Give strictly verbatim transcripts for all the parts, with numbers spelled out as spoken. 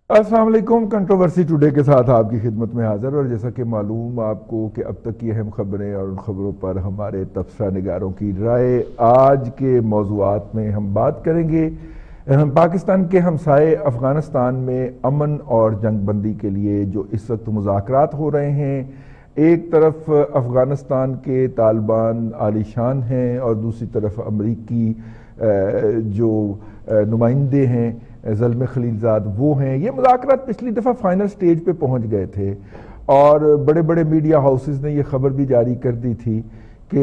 السلام علیکم۔ Controversy today کے ساتھ آپ کی خدمت میں حاضر، اور جیسا کہ معلوم آپ کو کہ اب تک کی اہم خبریں اور ان خبروں پر ہمارے تبصرہ نگاروں کی رائے، آج کے موضوعات میں ہم بات کریں گے پاکستان کے ہمسائے افغانستان میں امن اور جنگ بندی کے لیے جو اس وقت مذاکرات ہو رہے ہیں۔ ایک طرف افغانستان کے طالبان عالی شان ہیں اور دوسری طرف امریکی جو نمائندے ہیں زلمے خلیل زاد وہ ہیں۔ یہ مذاکرات پچھلی دفعہ فائنل سٹیج پہ پہنچ گئے تھے اور بڑے بڑے میڈیا ہاؤسز نے یہ خبر بھی جاری کر دی تھی کہ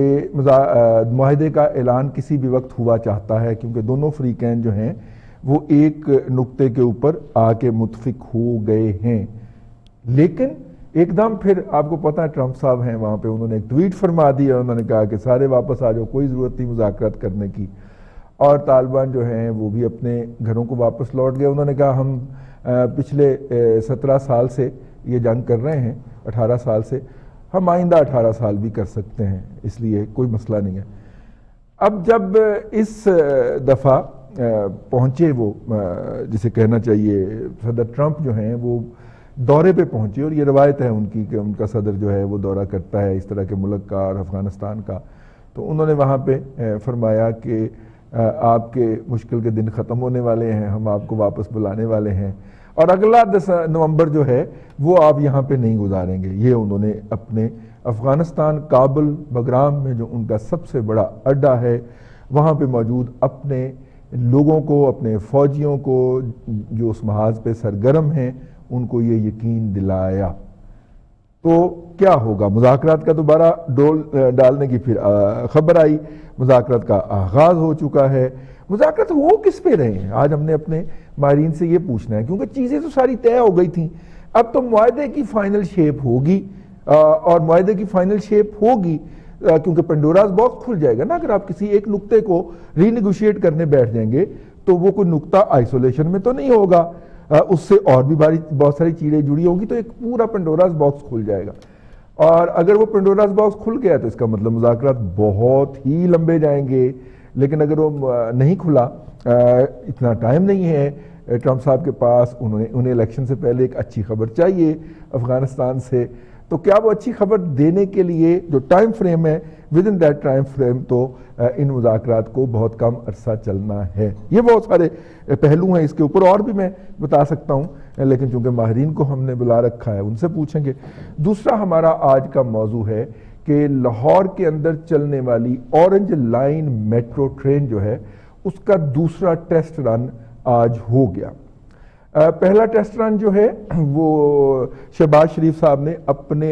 معاہدے کا اعلان کسی بھی وقت ہوا چاہتا ہے، کیونکہ دونوں فریقین جو ہیں وہ ایک نقطے کے اوپر آ کے متفق ہو گئے ہیں۔ لیکن ایک دم پھر آپ کو پتہ ہے ٹرمپ صاحب ہیں وہاں پہ، انہوں نے ایک ٹویٹ فرما دیا، انہوں نے کہا کہ سارے واپس آ جاؤ، کوئی ضرورت نہیں مذاکرات کرنے کی، اور طالبان جو ہیں وہ بھی اپنے گھروں کو واپس لوٹ گئے۔ انہوں نے کہا ہم پچھلے سترہ سال سے یہ جنگ کر رہے ہیں، اٹھارہ سال سے، ہم آئندہ اٹھارہ سال بھی کر سکتے ہیں، اس لیے کوئی مسئلہ نہیں ہے۔ اب جب اس دفعہ پہنچے وہ جسے کہنا چاہیے صدر ٹرمپ جو ہیں وہ دورے پہ پہنچے، اور یہ روایت ہے ان کی کہ ان کا صدر جو ہے وہ دورہ کرتا ہے اس طرح کے ملک کا اور افغانستان کا، تو انہوں نے وہاں پہ فرمایا کہ آپ کے مشکل کے دن ختم ہونے والے ہیں، ہم آپ کو واپس بلانے والے ہیں، اور اگلا دس نومبر جو ہے وہ آپ یہاں پہ نہیں گزاریں گے۔ یہ انہوں نے اپنے افغانستان کابل بگرام میں جو ان کا سب سے بڑا اڈا ہے وہاں پہ موجود اپنے لوگوں کو، اپنے فوجیوں کو جو اس محاذ پہ سرگرم ہیں، ان کو یہ یقین دلایا۔ تو کیا ہوگا؟ مذاکرات کا دوبارہ ڈول ڈالنے کی پھر خبر آئی، مذاکرات کا آغاز ہو چکا ہے۔ مذاکرات ہو کس پہ رہے ہیں؟ آج ہم نے اپنے ماہرین سے یہ پوچھنا ہے، کیونکہ چیزیں تو ساری طے ہو گئی تھیں، اب تو معاہدے کی فائنل شیپ ہوگی، اور معاہدے کی فائنل شیپ ہوگی کیونکہ پنڈوراز باکس کھل جائے گا نا۔ اگر آپ کسی ایک نقطے کو ری نیگوشیٹ کرنے بیٹھ جائیں گے تو وہ کوئی نقطہ آئسولیشن میں تو نہیں ہوگا، اس سے اور بھی بہت ساری چیزیں جڑی ہوں گی، تو ایک پورا پنڈوراز باکس کھل جائے گا، اور اگر وہ پنڈوراز باکس کھل گیا تو اس کا مطلب مذاکرات بہت ہی لمبے جائیں گے۔ لیکن اگر وہ نہیں کھلا، اتنا ٹائم نہیں ہے ٹرمپ صاحب کے پاس، انہوں نے انہیں الیکشن سے پہلے ایک اچھی خبر چاہیے افغانستان سے، تو کیا وہ اچھی خبر دینے کے لیے جو ٹائم فریم ہے within that time frame تو ان مذاکرات کو بہت کم عرصہ چلنا ہے۔ یہ بہت سارے پہلو ہیں اس کے اوپر، اور بھی میں بتا سکتا ہوں، لیکن چونکہ ماہرین کو ہم نے بلا رکھا ہے ان سے پوچھیں گے۔ دوسرا ہمارا آج کا موضوع ہے کہ لاہور کے اندر چلنے والی اورنج لائن میٹرو ٹرین جو ہے اس کا دوسرا ٹیسٹ رن آج ہو گیا۔ پہلا ٹیسٹ رن جو ہے وہ شہباز شریف صاحب نے اپنے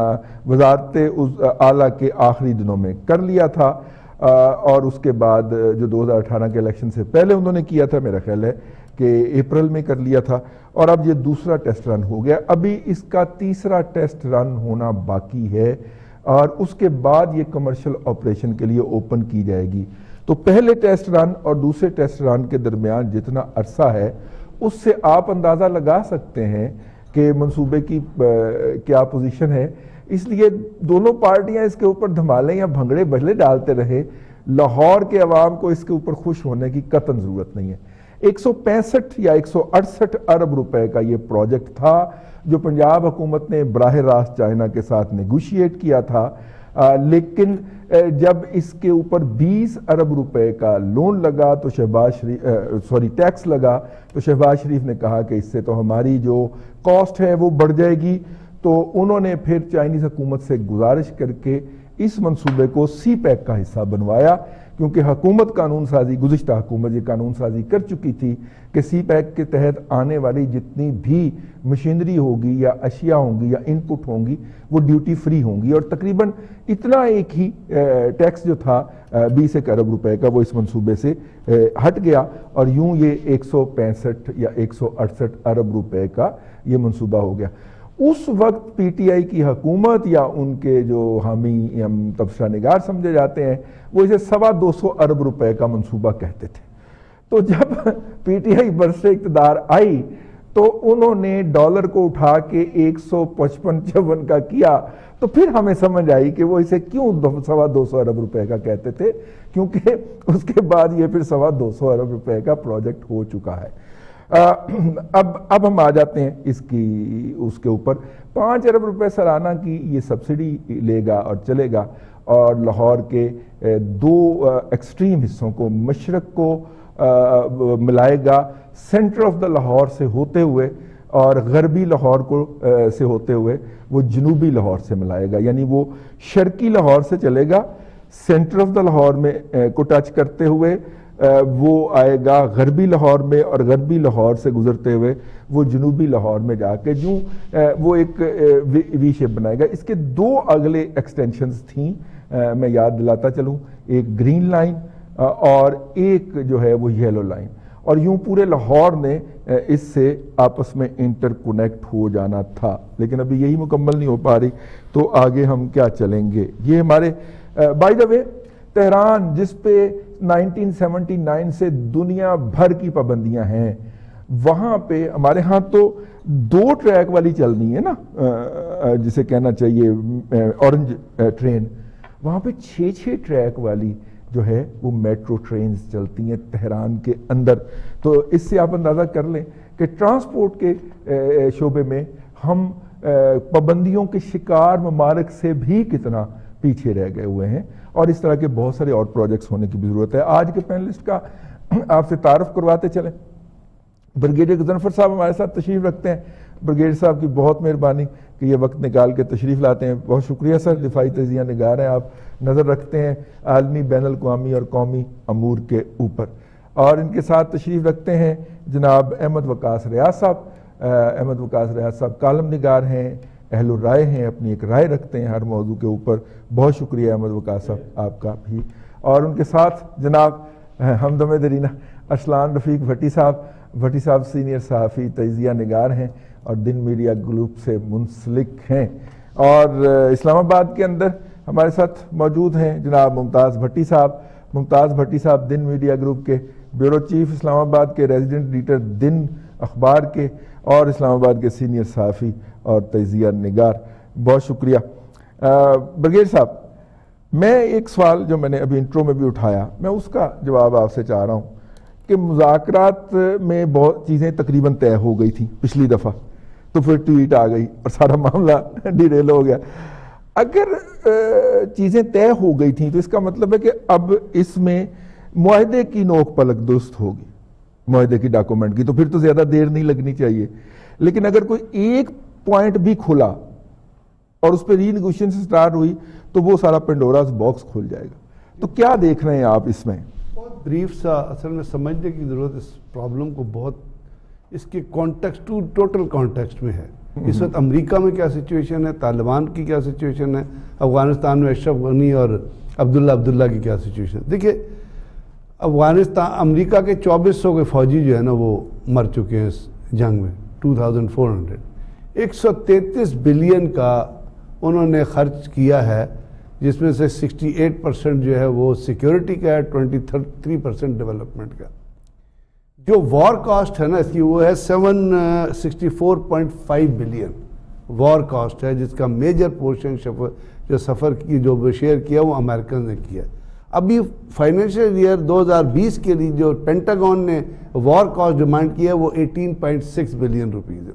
وزارت اعلیٰ کے آخری دنوں میں کر لیا تھا، اور اس کے بعد جو دو ہزار اٹھارہ کے الیکشن سے پہلے انہوں نے کیا تھا، میرا خیال ہے کہ اپریل میں کر لیا تھا، اور اب یہ دوسرا ٹیسٹ رن ہو گیا۔ ابھی اس کا تیسرا ٹیسٹ رن ہونا باقی ہے، اور اس کے بعد یہ کمرشل آپریشن کے لیے اوپن کی جائے گی۔ تو پہلے ٹیسٹ رن اور دوسرے ٹیسٹ رن کے درمیان جتنا عرصہ ہے اس سے آپ اندازہ لگا سکتے ہیں کہ منصوبے کی کیا پوزیشن ہے۔ اس لیے دونوں پارٹیاں اس کے اوپر دھمالے یا بھنگڑے بجلے ڈالتے رہے، لاہور کے عوام کو اس کے اوپر خوش ہونے کی قطعاً ضرورت نہیں ہے۔ ایک سو پینسٹھ یا ایک سو اڑسٹھ ارب روپے کا یہ پروجیکٹ تھا جو پنجاب حکومت نے براہ راست چائنا کے ساتھ نیگوشیٹ کیا تھا، لیکن جب اس کے اوپر بیس ارب روپے کا لون لگا تو شہباز شریف سوری ٹیکس لگا تو شہباز شریف نے کہا کہ اس سے تو ہماری جو کاسٹ ہے وہ بڑھ جائے گی، تو انہوں نے پھر چائنیز حکومت سے گزارش کر کے اس منصوبے کو سی پیک کا حصہ بنوایا، کیونکہ حکومت قانون سازی گزشتہ حکومت یہ قانون سازی کر چکی تھی کہ سی پیک کے تحت آنے والی جتنی بھی مشینری ہوگی یا اشیاء ہوں گی یا ان پٹ ہوں گی وہ ڈیوٹی فری ہوں گی، اور تقریباً اتنا ایک ہی ٹیکس جو تھا بیس ایک ارب روپے کا وہ اس منصوبے سے ہٹ گیا، اور یوں یہ ایک سو پینسٹھ یا ایک سو اڑسٹھ ارب روپے کا یہ منصوبہ ہو گیا۔ اس وقت پی ٹی آئی کی حکومت یا ان کے جو حامی یا تبصرہ نگار سمجھے جاتے ہیں وہ اسے سوا دو سو ارب روپے کا منصوبہ کہتے تھے۔ تو جب پی ٹی آئی برسر اقتدار آئی تو انہوں نے ڈالر کو اٹھا کے ایک سو پچپن چون کا کیا، تو پھر ہمیں سمجھ آئی کہ وہ اسے کیوں سوا دو سو ارب روپے کا کہتے تھے، کیونکہ اس کے بعد یہ پھر سوا دو سو ارب روپے کا پروجیکٹ ہو چکا ہے۔ اب اب ہم آ جاتے ہیں اس کی اس کے اوپر. پانچ ارب روپے سالانہ کی یہ سبسڈی لے گا اور چلے گا، اور لاہور کے دو ایکسٹریم حصوں کو، مشرق کو ملائے گا سینٹر آف دا لاہور سے ہوتے ہوئے، اور غربی لاہور کو سے ہوتے ہوئے وہ جنوبی لاہور سے ملائے گا. یعنی وہ شرقی لاہور سے چلے گا، سینٹر آف دا لاہور میں کو ٹچ کرتے ہوئے وہ آئے گا غربی لاہور میں، اور غربی لاہور سے گزرتے ہوئے وہ جنوبی لاہور میں جا کے جو وہ ایک وی شیپ بنائے گا. اس کے دو اگلے ایکسٹینشنز تھیں، میں یاد دلاتا چلوں، ایک گرین لائن اور ایک جو ہے وہ یلو لائن، اور یوں پورے لاہور نے اس سے آپس میں انٹر کنیکٹ ہو جانا تھا. لیکن ابھی یہی مکمل نہیں ہو پا رہی، تو آگے ہم کیا چلیں گے. یہ ہمارے بائی دا وے تہران، جس پہ نائنٹین سیونٹی نائن سے دنیا بھر کی پابندیاں ہیں، وہاں پہ ہمارے ہاں تو دو ٹریک والی چلنی ہے نا، جسے کہنا چاہیے اورنج ٹرین، وہاں پہ چھ چھ ٹریک والی جو ہے وہ میٹرو ٹرینز چلتی ہیں تہران کے اندر. تو اس سے آپ اندازہ کر لیں کہ ٹرانسپورٹ کے شعبے میں ہم پابندیوں کے شکار ممالک سے بھی کتنا پیچھے رہ گئے ہوئے ہیں، اور اس طرح کے بہت سارے اور پروجیکٹس ہونے کی بھی ضرورت ہے. آج کے پینلسٹ کا آپ سے تعارف کرواتے چلیں. بریگیڈیئر غضنفر صاحب ہمارے ساتھ تشریف رکھتے ہیں. بریگیڈیئر صاحب کی بہت مہربانی کہ یہ وقت نکال کے تشریف لاتے ہیں، بہت شکریہ سر. دفاعی تجزیہ نگار ہیں آپ، نظر رکھتے ہیں عالمی، بین الاقوامی اور قومی امور کے اوپر. اور ان کے ساتھ تشریف رکھتے ہیں جناب احمد وقاص ریاض صاحب. احمد وقاص ریاض صاحب کالم نگار ہیں، اہل الرائے ہیں، اپنی ایک رائے رکھتے ہیں ہر موضوع کے اوپر. بہت شکریہ احمد وقاص صاحب آپ کا بھی. اور ان کے ساتھ جناب ہمدم درینا ارسلان رفیق بھٹی صاحب. بھٹی صاحب سینئر صحافی، تجزیہ نگار ہیں اور دن میڈیا گروپ سے منسلک ہیں. اور اسلام آباد کے اندر ہمارے ساتھ موجود ہیں جناب ممتاز بھٹی صاحب. ممتاز بھٹی صاحب دن میڈیا گروپ کے بیورو چیف اسلام آباد کے، ریزیڈنٹ ایڈیٹر دن اخبار کے، اور اسلام آباد کے سینئر صحافی اور تجزیہ نگار. بہت شکریہ. بریگیڈیئر صاحب، میں ایک سوال جو میں نے ابھی انٹرو میں بھی اٹھایا، میں اس کا جواب آپ سے چاہ رہا ہوں کہ مذاکرات میں بہت چیزیں تقریباً طے ہو گئی تھیں پچھلی دفعہ، تو پھر ٹویٹ آ گئی اور سارا معاملہ ڈیریل ہو گیا. اگر چیزیں طے ہو گئی تھیں تو اس کا مطلب ہے کہ اب اس میں معاہدے کی نوک پلک درست ہوگی، معاہدے کی ڈاکومنٹ کی، تو پھر تو زیادہ دیر نہیں لگنی چاہیے. لیکن اگر کوئی ایک پوائنٹ بھی کھلا اور اس پہ ری نیگوشیشن سٹارٹ ہوئی تو وہ سارا پینڈوراز باکس کھل جائے گا. تو کیا دیکھ رہے ہیں آپ اس میں؟ بہت بریف سا اصل میں سمجھنے کی ضرورت اس پرابلم کو، بہت اس کے کانٹیکسٹ ٹو ٹوٹل کانٹیکسٹ میں ہے. اس وقت امریکہ میں کیا سچویشن ہے، طالبان کی کیا سچویشن ہے، افغانستان میں اشرف غنی اور عبداللہ عبداللہ کی کیا سچویشن ہے. دیکھیے افغانستان، امریکہ کے چوبیس سو کے فوجی جو ہے نا وہ مر چکے ہیں اس جنگ میں، ٹو تھاؤزنڈ فور ہنڈریڈ. ایک سو تینتیس بلین کا انہوں نے خرچ کیا ہے، جس میں سے سکسٹی ایٹ پرسنٹ جو ہے وہ سیکیورٹی کا ہے، ٹوینٹی تھری پرسنٹ ڈیولپمنٹ کا. جو وار کاسٹ ہے نا اس کی وہ ہے seven sixty four point five billion war cost ہے، جس کا میجر پورشن جو سفر کی جو شیئر کیا وہ امریکن نے کیا. ابھی فائنینشیل ایئر دو ہزار بیس کے لیے جو پینٹاگون نے وار کاسٹ ڈیمانڈ کیا ہے وہ eighteen point six billion rupees ہے،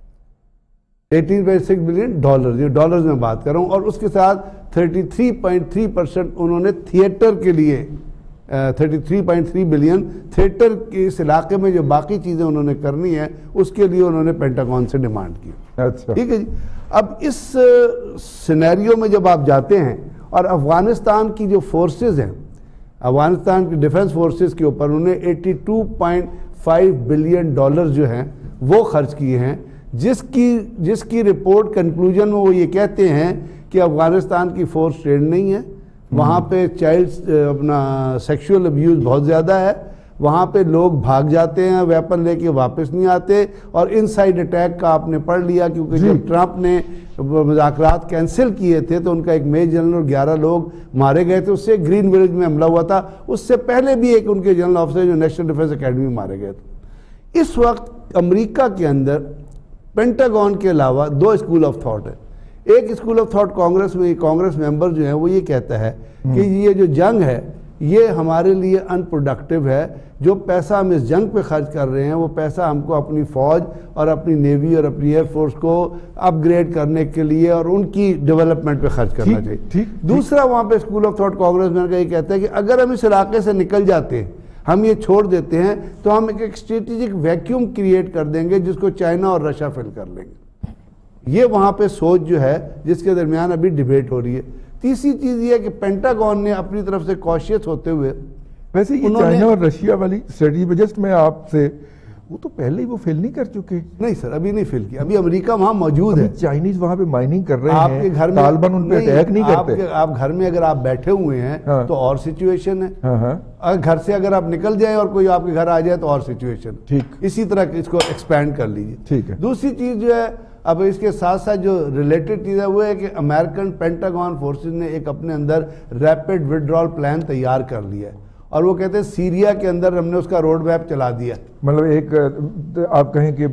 eighteen point six billion dollar, یہ ڈالرز میں بات کر رہا ہوں. اور اس کے ساتھ thirty three point three percent انہوں نے تھیٹر کے لیے، thirty three point three billion theatre کے اس علاقے میں جو باقی چیزیں انہوں نے کرنی ہے اس کے لیے انہوں نے پینٹاگون سے ڈیمانڈ کی. ٹھیک ہے جی. اب اس سینیریو میں جب آپ جاتے ہیں اور افغانستان کی جو فورسز ہیں، افغانستان کی ڈیفنس فورسز کے اوپر انہوں نے eighty two point five billion dollar جو ہیں وہ خرچ کیے ہیں، جس کی جس کی رپورٹ کنکلوژن میں وہ یہ کہتے ہیں کہ افغانستان کی فورس ٹرینڈ نہیں ہے، وہاں پہ چائلڈ اپنا سیکشول ابیوز بہت زیادہ ہے، وہاں پہ لوگ بھاگ جاتے ہیں ویپن لے کے واپس نہیں آتے. اور ان سائڈ اٹیک کا آپ نے پڑھ لیا، کیونکہ جب ٹرمپ نے مذاکرات کینسل کیے تھے تو ان کا ایک میجر جنرل اور گیارہ لوگ مارے گئے تھے. اس سے گرین ولیج میں حملہ ہوا تھا، اس سے پہلے بھی ایک ان کے جنرل آفیسر جو نیشنل ڈیفنس اکیڈمی میں مارے گئے تھے. اس وقت امریکہ کے اندر پینٹاگون کے علاوہ دو اسکول آف تھاٹ ہے. ایک اسکول آف تھاٹ کانگریس میں کانگریس ممبر جو ہیں وہ یہ کہتا ہے کہ یہ جو جنگ ہے یہ ہمارے لیے ان پروڈکٹیو ہے. جو پیسہ ہم اس جنگ پہ خرچ کر رہے ہیں وہ پیسہ ہم کو اپنی فوج اور اپنی نیوی اور اپنی ایئر فورس کو اپ گریڈ کرنے کے لیے اور ان کی ڈیولپمنٹ پہ خرچ کرنا چاہیے. دوسرا وہاں پہ اسکول آف تھاٹ کانگریس میں یہ کہتا ہے کہ اگر ہم اس علاقے سے نکل جاتے ہیں, ہم یہ چھوڑ دیتے ہیں, تو ہم ایک اسٹریٹجک ویکیوم کریٹ کر دیں گے جس کو چائنا اور رشیا فل کر لیں گے. یہ وہاں پہ سوچ جو ہے جس کے درمیان ابھی ڈیبیٹ ہو رہی ہے. تیسری چیز یہ ہے کہ پینٹاگون نے اپنی طرف سے کوشیس ہوتے ہوئے, ویسے یہ چائنا اور رشیا والی اسٹریٹجی پہ جسٹ میں آپ سے, وہ تو پہلے ہی وہ فیل نہیں کر چکے؟ نہیں سر, ابھی نہیں فیل کیا. ابھی امریکہ وہاں موجود ہے, چائنیز وہاں پہ مائننگ کر رہے ہیں, آپ کے گھر میں طالبان ان پہ اٹیک نہیں کرتے. آپ گھر میں اگر آپ بیٹھے ہوئے ہیں تو اور سچویشن ہے, اگر گھر سے اگر آپ نکل جائیں اور کوئی آپ کے گھر آ جائے تو اور سچویشن. ٹھیک, اسی طرح اس کو ایکسپینڈ کر لیجیے. ٹھیک ہے. دوسری چیز جو ہے, اب اس کے ساتھ ساتھ جو ریلیٹڈ چیز ہے وہ ہے کہ امریکن پینٹاگون فورسز نے ایک اپنے اندر ریپڈ وڈرال پلان تیار کر لیا ہے, اور وہ کہتے ہیں سیریا کے اندر ہم نے اس کا روڈ میپ چلا دیا. مطلب ایک آپ کہیں کہ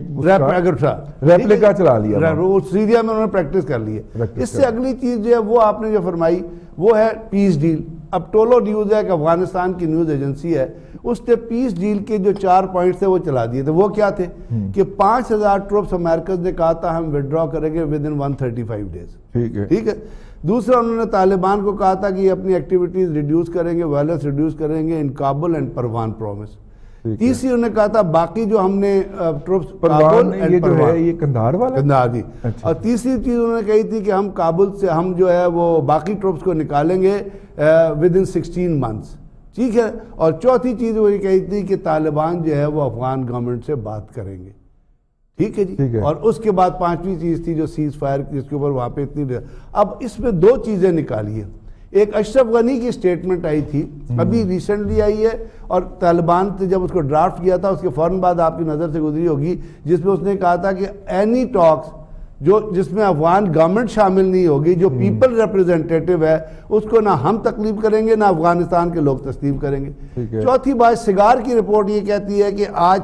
ریپلیکا چلا لیا, سیریا میں انہوں نے پریکٹس کر لی ہے. اس سے اگلی چیز جو ہے وہ آپ نے جو فرمائی وہ ہے پیس ڈیل. اب ٹولو نیوز ہے کہ افغانستان کی نیوز ایجنسی ہے, اس نے پیس ڈیل کے جو چار پوائنٹس تھے وہ چلا دیے تھے. وہ کیا تھے کہ پانچ ہزار ٹروپس امریکہ نے کہا تھا ہم وڈرا کریں گے within one thirty five days. ٹھیک ہے, ٹھیک ہے. دوسرا انہوں نے طالبان کو کہا تھا کہ یہ اپنی ایکٹیویٹیز ریڈیوس کریں گے, وائلنس ریڈیوس کریں گے in Kabul and Parwan promise. تیسری انہوں نے کہا تھا باقی جو ہم نے ٹروپس کابل یہ جو ہے یہ کندھار والا کندھار دی. اور تیسری چیز انہوں نے کہی تھی کہ ہم کابل سے ہم جو ہے وہ باقی ٹروپس کو نکالیں گے ود ان سکسٹین منتھس. ٹھیک ہے. اور چوتھی چیز وہ یہ کہی تھی کہ طالبان جو ہے وہ افغان گورنمنٹ سے بات کریں گے. ٹھیک ہے جی. اور اس کے بعد پانچویں چیز تھی جو سیز فائر جس کے اوپر وہاں پہ اتنی. اب اس میں دو چیزیں نکالی ہیں. ایک اشرف غنی کی سٹیٹمنٹ آئی تھی ابھی ریسنٹلی آئی ہے, اور طالبان نے جب اس کو ڈرافٹ کیا تھا اس کے فوراً بعد آپ کی نظر سے گزری ہوگی, جس میں اس نے کہا تھا کہ اینی ٹاکس جو جس میں افغان گورنمنٹ شامل نہیں ہوگی, جو پیپل ریپریزنٹیٹیو ہے اس کو نہ ہم تکلیف کریں گے نہ افغانستان کے لوگ تسلیم کریں گے. چوتھی بات, سگار کی رپورٹ یہ کہتی ہے کہ آج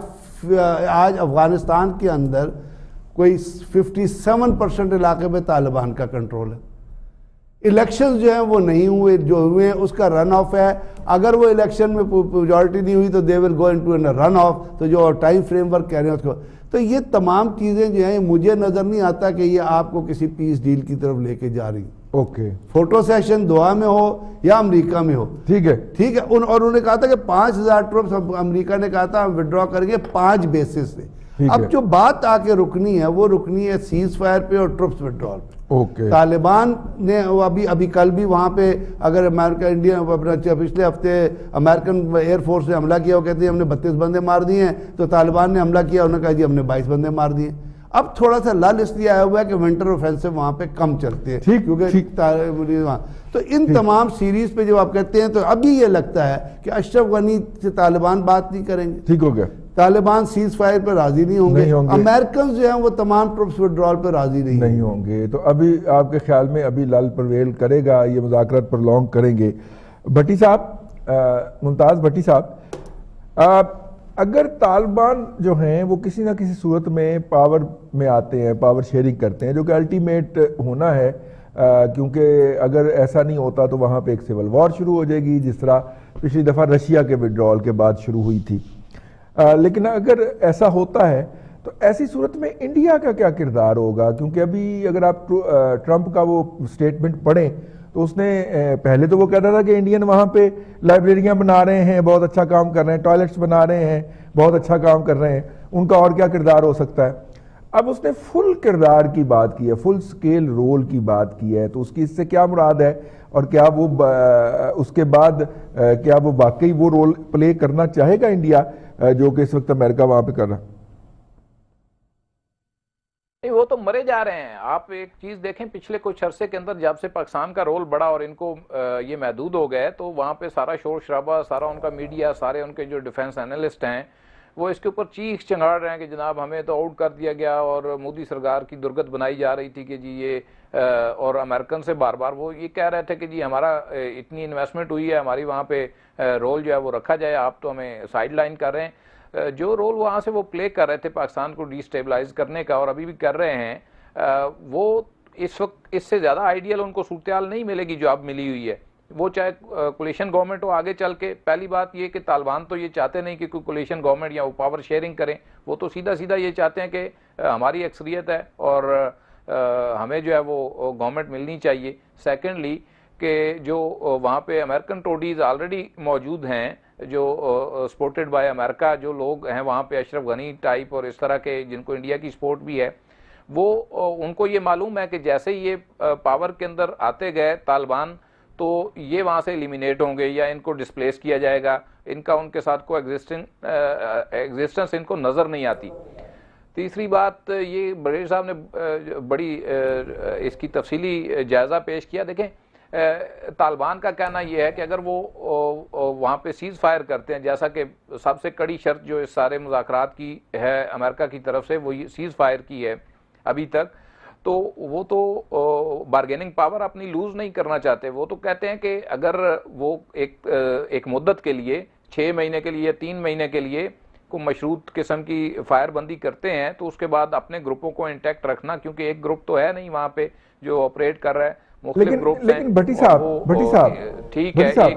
آج افغانستان کے اندر کوئی ففٹی سیون پرسنٹ علاقے میں طالبان کا کنٹرول ہے. الیکشنز جو ہیں وہ نہیں ہوئے, جو ہوئے ہیں اس کا رن آف ہے. اگر وہ الیکشن میں میجورٹی نہیں ہوئی تو دے ول گو انٹو رن آف. تو جو ٹائم فریم ورک کہہ رہے ہیں اس کو, تو یہ تمام چیزیں جو ہیں مجھے نظر نہیں آتا کہ یہ آپ کو کسی پیس ڈیل کی طرف لے کے جا رہی. اوکے, فوٹو سیشن دوحہ میں ہو یا امریکہ میں ہو. ٹھیک ہے, ٹھیک ہے. اور انہوں نے کہا تھا کہ پانچ ہزار ٹروپس امریکہ نے کہا تھا ہم وڈرا کریں گے پانچ بیسز سے. اب جو بات آ کے رکنی ہے وہ رکنی ہے سیز فائر پہ اور ٹروپس وڈرال پہ. اوکے. طالبان نے ابھی ابھی کل بھی وہاں پہ اگر امریکہ انڈیا پچھلے ہفتے امریکن ایئر فورس نے حملہ کیا, وہ کہتے ہیں ہم نے بتیس بندے مار دیے ہیں, تو طالبان نے حملہ کیا انہوں نے کہا جی ہم نے بائیس بندے مار دیے. اب تھوڑا سا لال اس لیے آیا ہوا ہے کہ ونٹر اوفینسو وہاں پہ کم چلتے ہیں, کیونکہ تو ان تمام سیریز پہ جو آپ کہتے ہیں, تو ابھی یہ لگتا ہے کہ اشرف غنی سے طالبان بات نہیں کریں گے. ٹھیک ہو گیا. طالبان سیز فائر پہ راضی نہیں ہوں گے, امریکنز جو ہیں وہ تمام ٹروپس وڈرال پہ راضی نہیں نہیں ہوں گے. تو ابھی آپ کے خیال میں ابھی لال پرویل کرے گا, یہ مذاکرات پر لانگ کریں گے. بھٹی صاحب, ممتاز بھٹی صاحب, اگر طالبان جو ہیں وہ کسی نہ کسی صورت میں پاور میں آتے ہیں, پاور شیئرنگ کرتے ہیں, جو کہ الٹیمیٹ ہونا ہے, کیونکہ اگر ایسا نہیں ہوتا تو وہاں پہ ایک سول وار شروع ہو جائے گی جس طرح پچھلی دفعہ رشیا کے وڈرال کے بعد شروع ہوئی تھی. لیکن اگر ایسا ہوتا ہے تو ایسی صورت میں انڈیا کا کیا کردار ہوگا؟ کیونکہ ابھی اگر آپ ٹرمپ کا وہ سٹیٹمنٹ پڑھیں تو اس نے پہلے تو وہ کہتا تھا کہ انڈین وہاں پہ لائبریریاں بنا رہے ہیں, بہت اچھا کام کر رہے ہیں, ٹوائلٹس بنا رہے ہیں, بہت اچھا کام کر رہے ہیں, ان کا اور کیا کردار ہو سکتا ہے. اب اس نے فل کردار کی بات کی ہے, فل سکیل رول کی بات کی ہے, تو اس کی اس سے کیا مراد ہے, اور کیا وہ اس کے بعد کیا وہ واقعی وہ رول پلے کرنا چاہے گا انڈیا جو کہ اس وقت امریکہ وہاں پہ کر رہا؟ نہیں, وہ تو مرے جا رہے ہیں. آپ ایک چیز دیکھیں, پچھلے کچھ عرصے کے اندر جب سے پاکستان کا رول بڑا اور ان کو یہ محدود ہو گئے, تو وہاں پہ سارا شور شرابہ, سارا ان کا میڈیا, سارے ان کے جو ڈیفنس اینالسٹ ہیں وہ اس کے اوپر چیخ چنگاڑ رہے ہیں کہ جناب ہمیں تو آؤٹ کر دیا گیا, اور مودی سرکار کی درگت بنائی جا رہی تھی کہ جی یہ, اور امریکن سے بار بار وہ یہ کہہ رہے تھے کہ جی ہمارا اتنی انویسٹمنٹ ہوئی ہے, ہماری وہاں پہ رول جو ہے وہ رکھا جائے, آپ تو ہمیں سائڈ لائن کر رہے ہیں. جو رول وہاں سے وہ پلے کر رہے تھے پاکستان کو ڈی سٹیبلائز کرنے کا, اور ابھی بھی کر رہے ہیں, وہ اس وقت اس سے زیادہ آئیڈیل ان کو صورتحال نہیں ملے گی جو اب ملی ہوئی ہے. وہ چاہے کولیشن گورنمنٹ ہو آگے چل کے. پہلی بات یہ کہ طالبان تو یہ چاہتے نہیں کہ کوئی کولیشن گورنمنٹ یا وہ پاور شیئرنگ کریں, وہ تو سیدھا سیدھا یہ چاہتے ہیں کہ ہماری اکثریت ہے اور ہمیں جو ہے وہ گورنمنٹ ملنی چاہیے. سیکنڈلی کہ جو وہاں پہ امریکن ٹوڈیز آلریڈی موجود ہیں جو سپورٹڈ بائی امریکہ, جو لوگ ہیں وہاں پہ اشرف غنی ٹائپ اور اس طرح کے جن کو انڈیا کی سپورٹ بھی ہے, وہ ان کو یہ معلوم ہے کہ جیسے یہ پاور کے اندر آتے گئے طالبان تو یہ وہاں سے ایلیمینیٹ ہوں گے یا ان کو ڈسپلیس کیا جائے گا, ان کا ان کے ساتھ کو ایگزسٹنس ان کو نظر نہیں آتی. تیسری بات یہ بریلوی صاحب نے بڑی اس کی تفصیلی جائزہ پیش کیا. دیکھیں طالبان کا کہنا یہ ہے کہ اگر وہ وہاں پہ سیز فائر کرتے ہیں, جیسا کہ سب سے کڑی شرط جو اس سارے مذاکرات کی ہے امریکہ کی طرف سے وہ سیز فائر کی ہے ابھی تک, تو وہ تو بارگیننگ پاور اپنی لوز نہیں کرنا چاہتے. وہ تو کہتے ہیں کہ اگر وہ ایک ایک مدت کے لیے چھ مہینے کے لیے تین مہینے کے لیے کو مشروط قسم کی فائر بندی کرتے ہیں تو اس کے بعد اپنے گروپوں کو انٹیکٹ رکھنا, کیونکہ ایک گروپ تو ہے نہیں وہاں پہ جو آپریٹ کر رہا ہے, مختلف گروپس ہیں. لیکن بھٹی صاحب بھٹی صاحب ٹھیک ہے,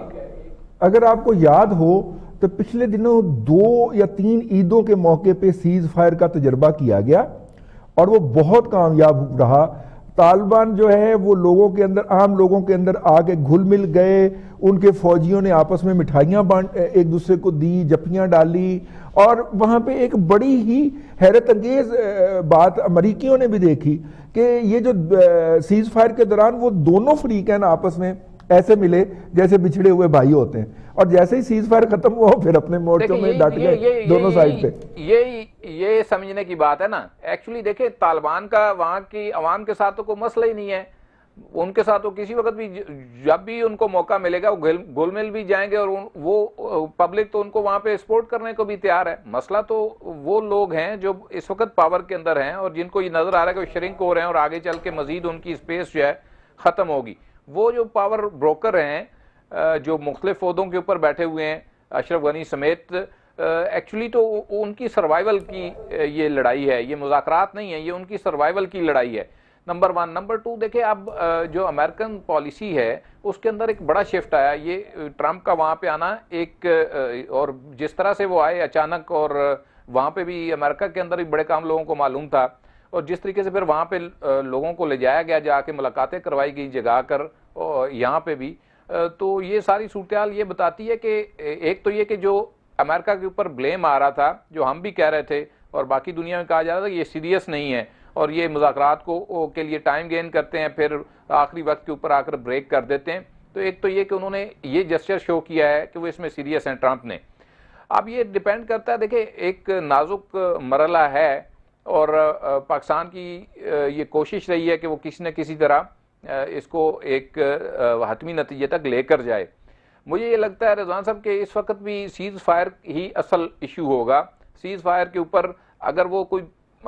اگر آپ کو یاد ہو تو پچھلے دنوں دو یا تین عیدوں کے موقع پہ سیز فائر کا تجربہ کیا گیا اور وہ بہت کامیاب رہا. طالبان جو ہے وہ لوگوں کے اندر, عام لوگوں کے اندر آ کے گھل مل گئے, ان کے فوجیوں نے آپس میں مٹھائیاں بانٹ ایک دوسرے کو دی, جپیاں ڈالی, اور وہاں پہ ایک بڑی ہی حیرت انگیز بات امریکیوں نے بھی دیکھی کہ یہ جو سیز فائر کے دوران وہ دونوں فریقین آپس میں ایسے ملے جیسے بچھڑے ہوئے بھائی ہوتے ہیں, اور جیسے ہی سیز فائر ختم ہوا پھر اپنے مورچوں میں ڈٹ گئے دونوں سائڈ پہ. یہ یہ سمجھنے کی بات ہے نا. ایکچولی دیکھیں طالبان کا وہاں کی عوام کے ساتھ تو کوئی مسئلہ ہی نہیں ہے, ان کے ساتھ تو کسی وقت بھی جب بھی ان کو موقع ملے گا وہ گل مل بھی جائیں گے, اور وہ پبلک تو ان کو وہاں پہ سپورٹ کرنے کو بھی تیار ہے. مسئلہ تو وہ لوگ ہیں جو اس وقت پاور کے اندر ہیں اور جن کو یہ نظر آ رہا ہے کہ وہ شرنک ہو رہے ہیں اور آگے چل کے مزید ان کی اسپیس جو ہے ختم ہوگی. وہ جو پاور بروکر ہیں جو مختلف عہدوں کے اوپر بیٹھے ہوئے ہیں اشرف غنی سمیت, ایکچولی تو ان کی سروائیول کی یہ لڑائی ہے, یہ مذاکرات نہیں ہے, یہ ان کی سروائیول کی لڑائی ہے. Number one. نمبر ٹو, دیکھیں اب جو امریکن پالیسی ہے اس کے اندر ایک بڑا شفٹ آیا, یہ ٹرمپ کا وہاں پہ آنا ایک, اور جس طرح سے وہ آئے اچانک, اور وہاں پہ بھی امریکہ کے اندر بھی بڑے کام لوگوں کو معلوم تھا, اور جس طریقے سے پھر وہاں پہ لوگوں کو لے جایا گیا, جا کے ملاقاتیں کروائی گئی جگا کر یہاں پہ بھی, تو یہ ساری صورتحال یہ بتاتی ہے کہ ایک تو یہ کہ جو امریکہ کے اوپر بلیم آ رہا تھا, جو ہم بھی کہہ رہے تھے اور باقی دنیا میں کہا جا رہا تھا یہ سیریس نہیں ہے اور یہ مذاکرات کو کے لیے ٹائم گین کرتے ہیں, پھر آخری وقت کے اوپر آ کر بریک کر دیتے ہیں. تو ایک تو یہ کہ انہوں نے یہ جسچر شو کیا ہے کہ وہ اس میں سیریس ہیں ٹرمپ نے. اب یہ ڈیپینڈ کرتا ہے, دیکھیں ایک نازک مرحلہ ہے اور پاکستان کی یہ کوشش رہی ہے کہ وہ کسی نہ کسی طرح اس کو ایک حتمی نتیجے تک لے کر جائے. مجھے یہ لگتا ہے رضوان صاحب کہ اس وقت بھی سیز فائر ہی اصل ایشو ہوگا. سیز فائر کے اوپر اگر وہ کوئی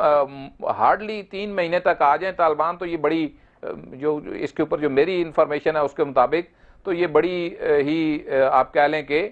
ہارڈلی تین مہینے تک آ جائیں طالبان, تو یہ بڑی جو اس کے اوپر جو میری انفارمیشن ہے اس کے مطابق تو یہ بڑی ہی آپ کہہ لیں کہ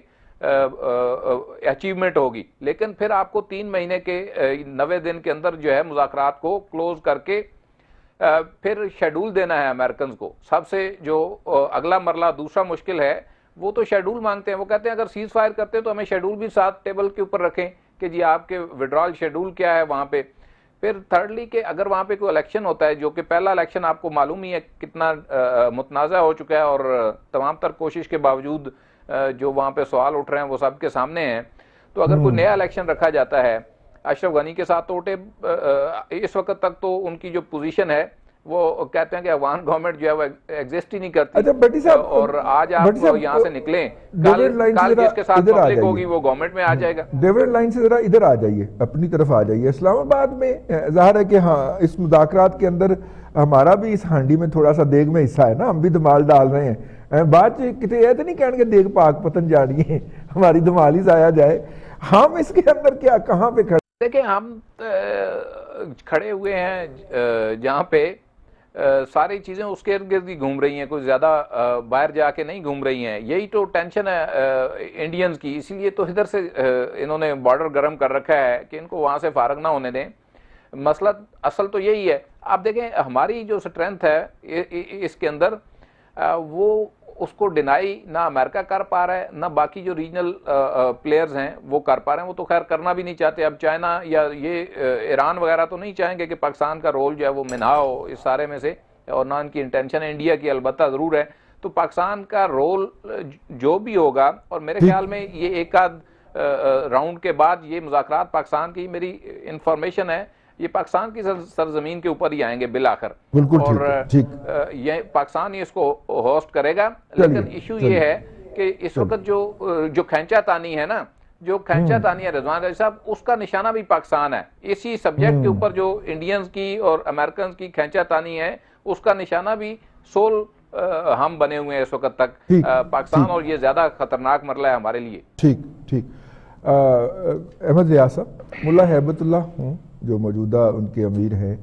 اچیومنٹ ہوگی. لیکن پھر آپ کو تین مہینے کے نوے دن کے اندر جو ہے مذاکرات کو کلوز کر کے پھر شیڈول دینا ہے امریکنز کو. سب سے جو اگلا مرحلہ دوسرا مشکل ہے وہ تو شیڈول مانگتے ہیں. وہ کہتے ہیں اگر سیز فائر کرتے ہیں تو ہمیں شیڈول بھی ساتھ ٹیبل کے اوپر رکھیں کہ جی آپ کے وڈرال شیڈول کیا ہے وہاں پہ. پھر تھرڈلی کہ اگر وہاں پہ کوئی الیکشن ہوتا ہے, جو کہ پہلا الیکشن آپ کو معلوم ہی ہے کتنا متنازع ہو چکا ہے, اور تمام تر کوشش کے باوجود جو وہاں پہ سوال اٹھ رہے ہیں وہ سب کے سامنے ہیں, تو اگر کوئی نیا الیکشن رکھا جاتا ہے اشرف غنی کے ساتھ, تو اس وقت تک تو ان کی جو پوزیشن ہے وہ کہتے ہیں کہ افغان گورنمنٹ جو ہے وہ ایگزسٹ ہی نہیں کرتی. اچھا بٹی صاحب, اور آج آپ یہاں سے نکلیں, کل جس کے ساتھ پبلک ہوگی وہ گورنمنٹ میں آ جائے گا. ڈیوڈ لائن سے ذرا ادھر آ جائیے, اپنی طرف آ جائیے. اسلام آباد میں ظاہر ہے کہ ہاں اس مذاکرات کے اندر ہمارا بھی اس ہانڈی میں تھوڑا سا دیگ میں حصہ ہے نا, ہم بھی دمال ڈال رہے ہیں. بات کتنے یہ تو نہیں کہنے کہ دیگ پاک پتن جانی ہے, ہماری دمال ہی ضائع جائے. ہم اس کے اندر کیا کہاں پہ کھڑے؟ دیکھیں ہم کھڑے ہوئے ہیں جہاں پہ ساری چیزیں اس کے ارد گرد ہی گھوم رہی ہیں, کوئی زیادہ باہر جا کے نہیں گھوم رہی ہیں. یہی تو ٹینشن ہے انڈینز کی, اسی لیے تو ادھر سے انہوں نے بارڈر گرم کر رکھا ہے کہ ان کو وہاں سے فارغ نہ ہونے دیں. مسئلہ اصل تو یہی ہے. آپ دیکھیں ہماری جو اسٹرینتھ ہے اس کے اندر وہ اس کو ڈینائی نہ امریکہ کر پا رہا ہے نہ باقی جو ریجنل پلیئرز ہیں وہ کر پا رہے ہیں. وہ تو خیر کرنا بھی نہیں چاہتے. اب چائنا یا یہ ایران وغیرہ تو نہیں چاہیں گے کہ پاکستان کا رول جو ہے وہ منہا ہو اس سارے میں سے, اور نہ ان کی انٹینشن ہے. انڈیا کی البتہ ضرور ہے. تو پاکستان کا رول جو بھی ہوگا, اور میرے خیال میں یہ ایک آدھ راؤنڈ کے بعد یہ مذاکرات پاکستان کی, میری انفارمیشن ہے, یہ پاکستان کی سرزمین کے اوپر ہی آئیں گے بالآخر, اور یہ پاکستان ہی اس کو ہوسٹ کرے گا. لیکن ایشو یہ ہے کہ اس وقت جو جو کھینچا تانی ہے نا, جو کھینچا تانی ہے رضوان غازی صاحب, اس کا نشانہ بھی پاکستان ہے. اسی سبجیکٹ کے اوپر جو انڈینز کی اور امریکنز کی کھینچا تانی ہے, اس کا نشانہ بھی سول ہم بنے ہوئے ہیں اس وقت تک پاکستان, اور یہ زیادہ خطرناک مرحلہ ہے ہمارے لیے. ٹھیک ٹھیک احمد ریاض صاحب, ملا ہیبت اللہ ہوں جو موجودہ ان کے امیر ہیں,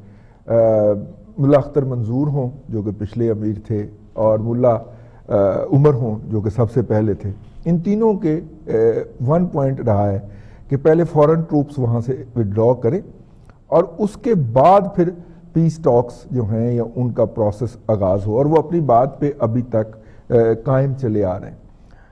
ملا اختر منظور ہوں جو کہ پچھلے امیر تھے, اور ملا عمر ہوں جو کہ سب سے پہلے تھے, ان تینوں کے ون پوائنٹ رہا ہے کہ پہلے فورن ٹروپس وہاں سے وڈرا کریں, اور اس کے بعد پھر پیس ٹاکس جو ہیں یا ان کا پروسیس آغاز ہو, اور وہ اپنی بات پہ ابھی تک قائم چلے آ رہے ہیں.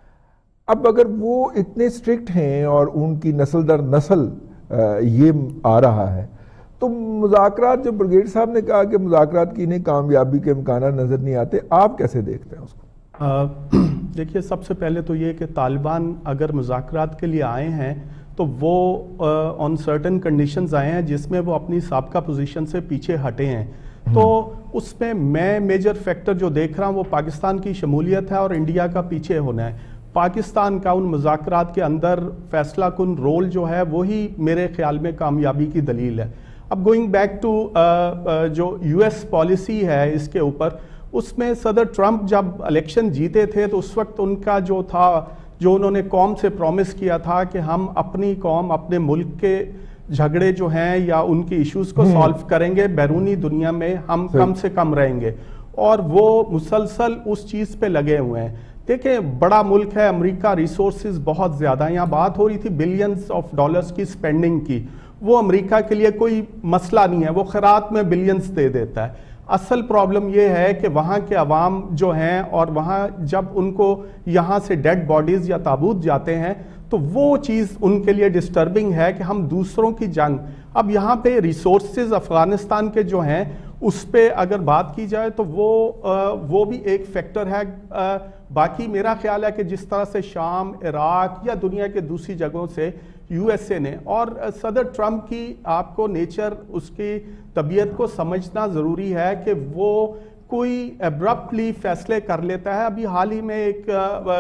اب اگر وہ اتنے سٹرکٹ ہیں اور ان کی نسل در نسل یہ آ رہا ہے, تو مذاکرات, جو بریگیڈ صاحب نے کہا کہ مذاکرات کی انہیں کامیابی کے امکانات نظر نہیں آتے, آپ کیسے دیکھتے ہیں اس کو؟ دیکھیے, سب سے پہلے تو یہ کہ طالبان اگر مذاکرات کے لیے آئے ہیں تو وہ آن سرٹن کنڈیشنز آئے ہیں جس میں وہ اپنی سابقہ پوزیشن سے پیچھے ہٹے ہیں. تو اس میں میں میجر فیکٹر جو دیکھ رہا ہوں وہ پاکستان کی شمولیت ہے اور انڈیا کا پیچھے ہونا ہے. پاکستان کا ان مذاکرات کے اندر فیصلہ کن رول جو ہے وہی میرے خیال میں کامیابی کی دلیل ہے. اب گوئنگ بیک ٹو جو یو ایس پالیسی ہے اس کے اوپر, اس میں صدر ٹرمپ جب الیکشن جیتے تھے تو اس وقت ان کا جو تھا, جو انہوں نے قوم سے پرومس کیا تھا کہ ہم اپنی قوم, اپنے ملک کے جھگڑے جو ہیں یا ان کی ایشوز کو سالو کریں گے, بیرونی دنیا میں ہم کم سے کم رہیں گے, اور وہ مسلسل اس چیز پہ لگے ہوئے ہیں. دیکھیں, بڑا ملک ہے امریکہ, ریسورسز بہت زیادہ ہیں. یہاں بات ہو رہی تھی بلینز آف ڈالرز کی سپینڈنگ کی, وہ امریکہ کے لیے کوئی مسئلہ نہیں ہے, وہ خیرات میں بلینز دے دیتا ہے. اصل پرابلم یہ ہے کہ وہاں کے عوام جو ہیں, اور وہاں جب ان کو یہاں سے ڈیڈ باڈیز یا تابوت جاتے ہیں تو وہ چیز ان کے لیے ڈسٹربنگ ہے کہ ہم دوسروں کی جنگ. اب یہاں پہ ریسورسز افغانستان کے جو ہیں اس پہ اگر بات کی جائے تو وہ وہ بھی ایک فیکٹر ہے. باقی میرا خیال ہے کہ جس طرح سے شام, عراق یا دنیا کے دوسری جگہوں سے یو ایس اے نے, اور صدر ٹرمپ کی آپ کو نیچر, اس کی طبیعت کو سمجھنا ضروری ہے کہ وہ کوئی ایبرپٹلی فیصلے کر لیتا ہے. ابھی حال ہی میں ایک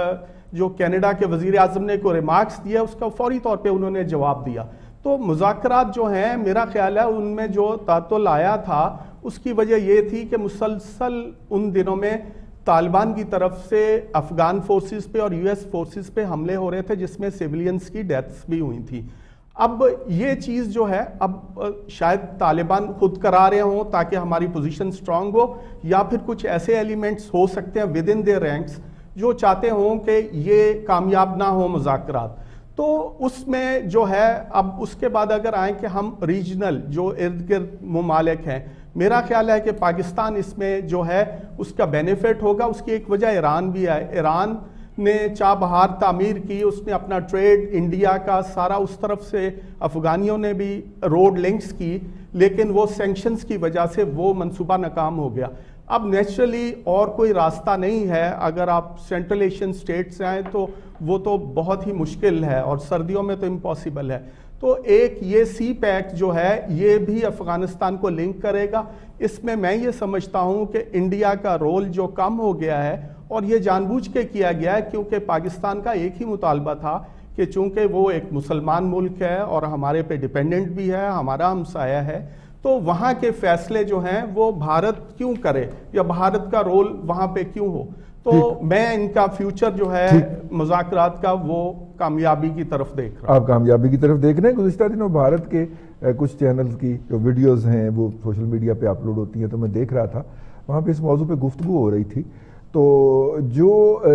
جو کینیڈا کے وزیر اعظم نے کوئی ریمارکس دیا, اس کا فوری طور پہ انہوں نے جواب دیا. تو مذاکرات جو ہیں میرا خیال ہے ان میں جو تعطل آیا تھا اس کی وجہ یہ تھی کہ مسلسل ان دنوں میں طالبان کی طرف سے افغان فورسز پہ اور یو ایس فورسز پہ حملے ہو رہے تھے جس میں سیولینز کی ڈیتھس بھی ہوئی تھی. اب یہ چیز جو ہے, اب شاید طالبان خود کرا رہے ہوں تاکہ ہماری پوزیشن سٹرونگ ہو, یا پھر کچھ ایسے ایلیمنٹس ہو سکتے ہیں ود ان دیئر رینکس جو چاہتے ہوں کہ یہ کامیاب نہ ہو مذاکرات. تو اس میں جو ہے, اب اس کے بعد اگر آئیں کہ ہم ریجنل جو ارد گرد ممالک ہیں, میرا خیال ہے کہ پاکستان اس میں جو ہے اس کا بینیفٹ ہوگا. اس کی ایک وجہ ایران بھی ہے. ایران نے چاہ بہار تعمیر کی, اس نے اپنا ٹریڈ انڈیا کا سارا اس طرف سے, افغانیوں نے بھی روڈ لنکس کی, لیکن وہ سینکشنز کی وجہ سے وہ منصوبہ ناکام ہو گیا. اب نیچرلی اور کوئی راستہ نہیں ہے, اگر آپ سینٹرل ایشین سٹیٹ سے آئیں تو وہ تو بہت ہی مشکل ہے, اور سردیوں میں تو امپاسبل ہے. تو ایک یہ سی پیک جو ہے یہ بھی افغانستان کو لنک کرے گا. اس میں میں یہ سمجھتا ہوں کہ انڈیا کا رول جو کم ہو گیا ہے, اور یہ جان بوجھ کے کیا گیا ہے کیونکہ پاکستان کا ایک ہی مطالبہ تھا کہ چونکہ وہ ایک مسلمان ملک ہے اور ہمارے پہ ڈیپینڈنٹ بھی ہے, ہمارا ہمسایہ ہے, تو وہاں کے فیصلے جو ہیں وہ بھارت کیوں کرے یا بھارت کا رول وہاں پہ کیوں ہو. تو میں ان کا فیوچر جو ہے مذاکرات کا وہ کامیابی کی طرف دیکھ رہا ہوں. آپ کامیابی کی طرف دیکھ رہے ہیں. گزشتہ دنوں بھارت کے کچھ چینلز کی جو ویڈیوز ہیں وہ سوشل میڈیا پہ اپلوڈ ہوتی ہیں, تو میں دیکھ رہا تھا وہاں پہ اس موضوع پہ گفتگو ہو رہی تھی. تو جو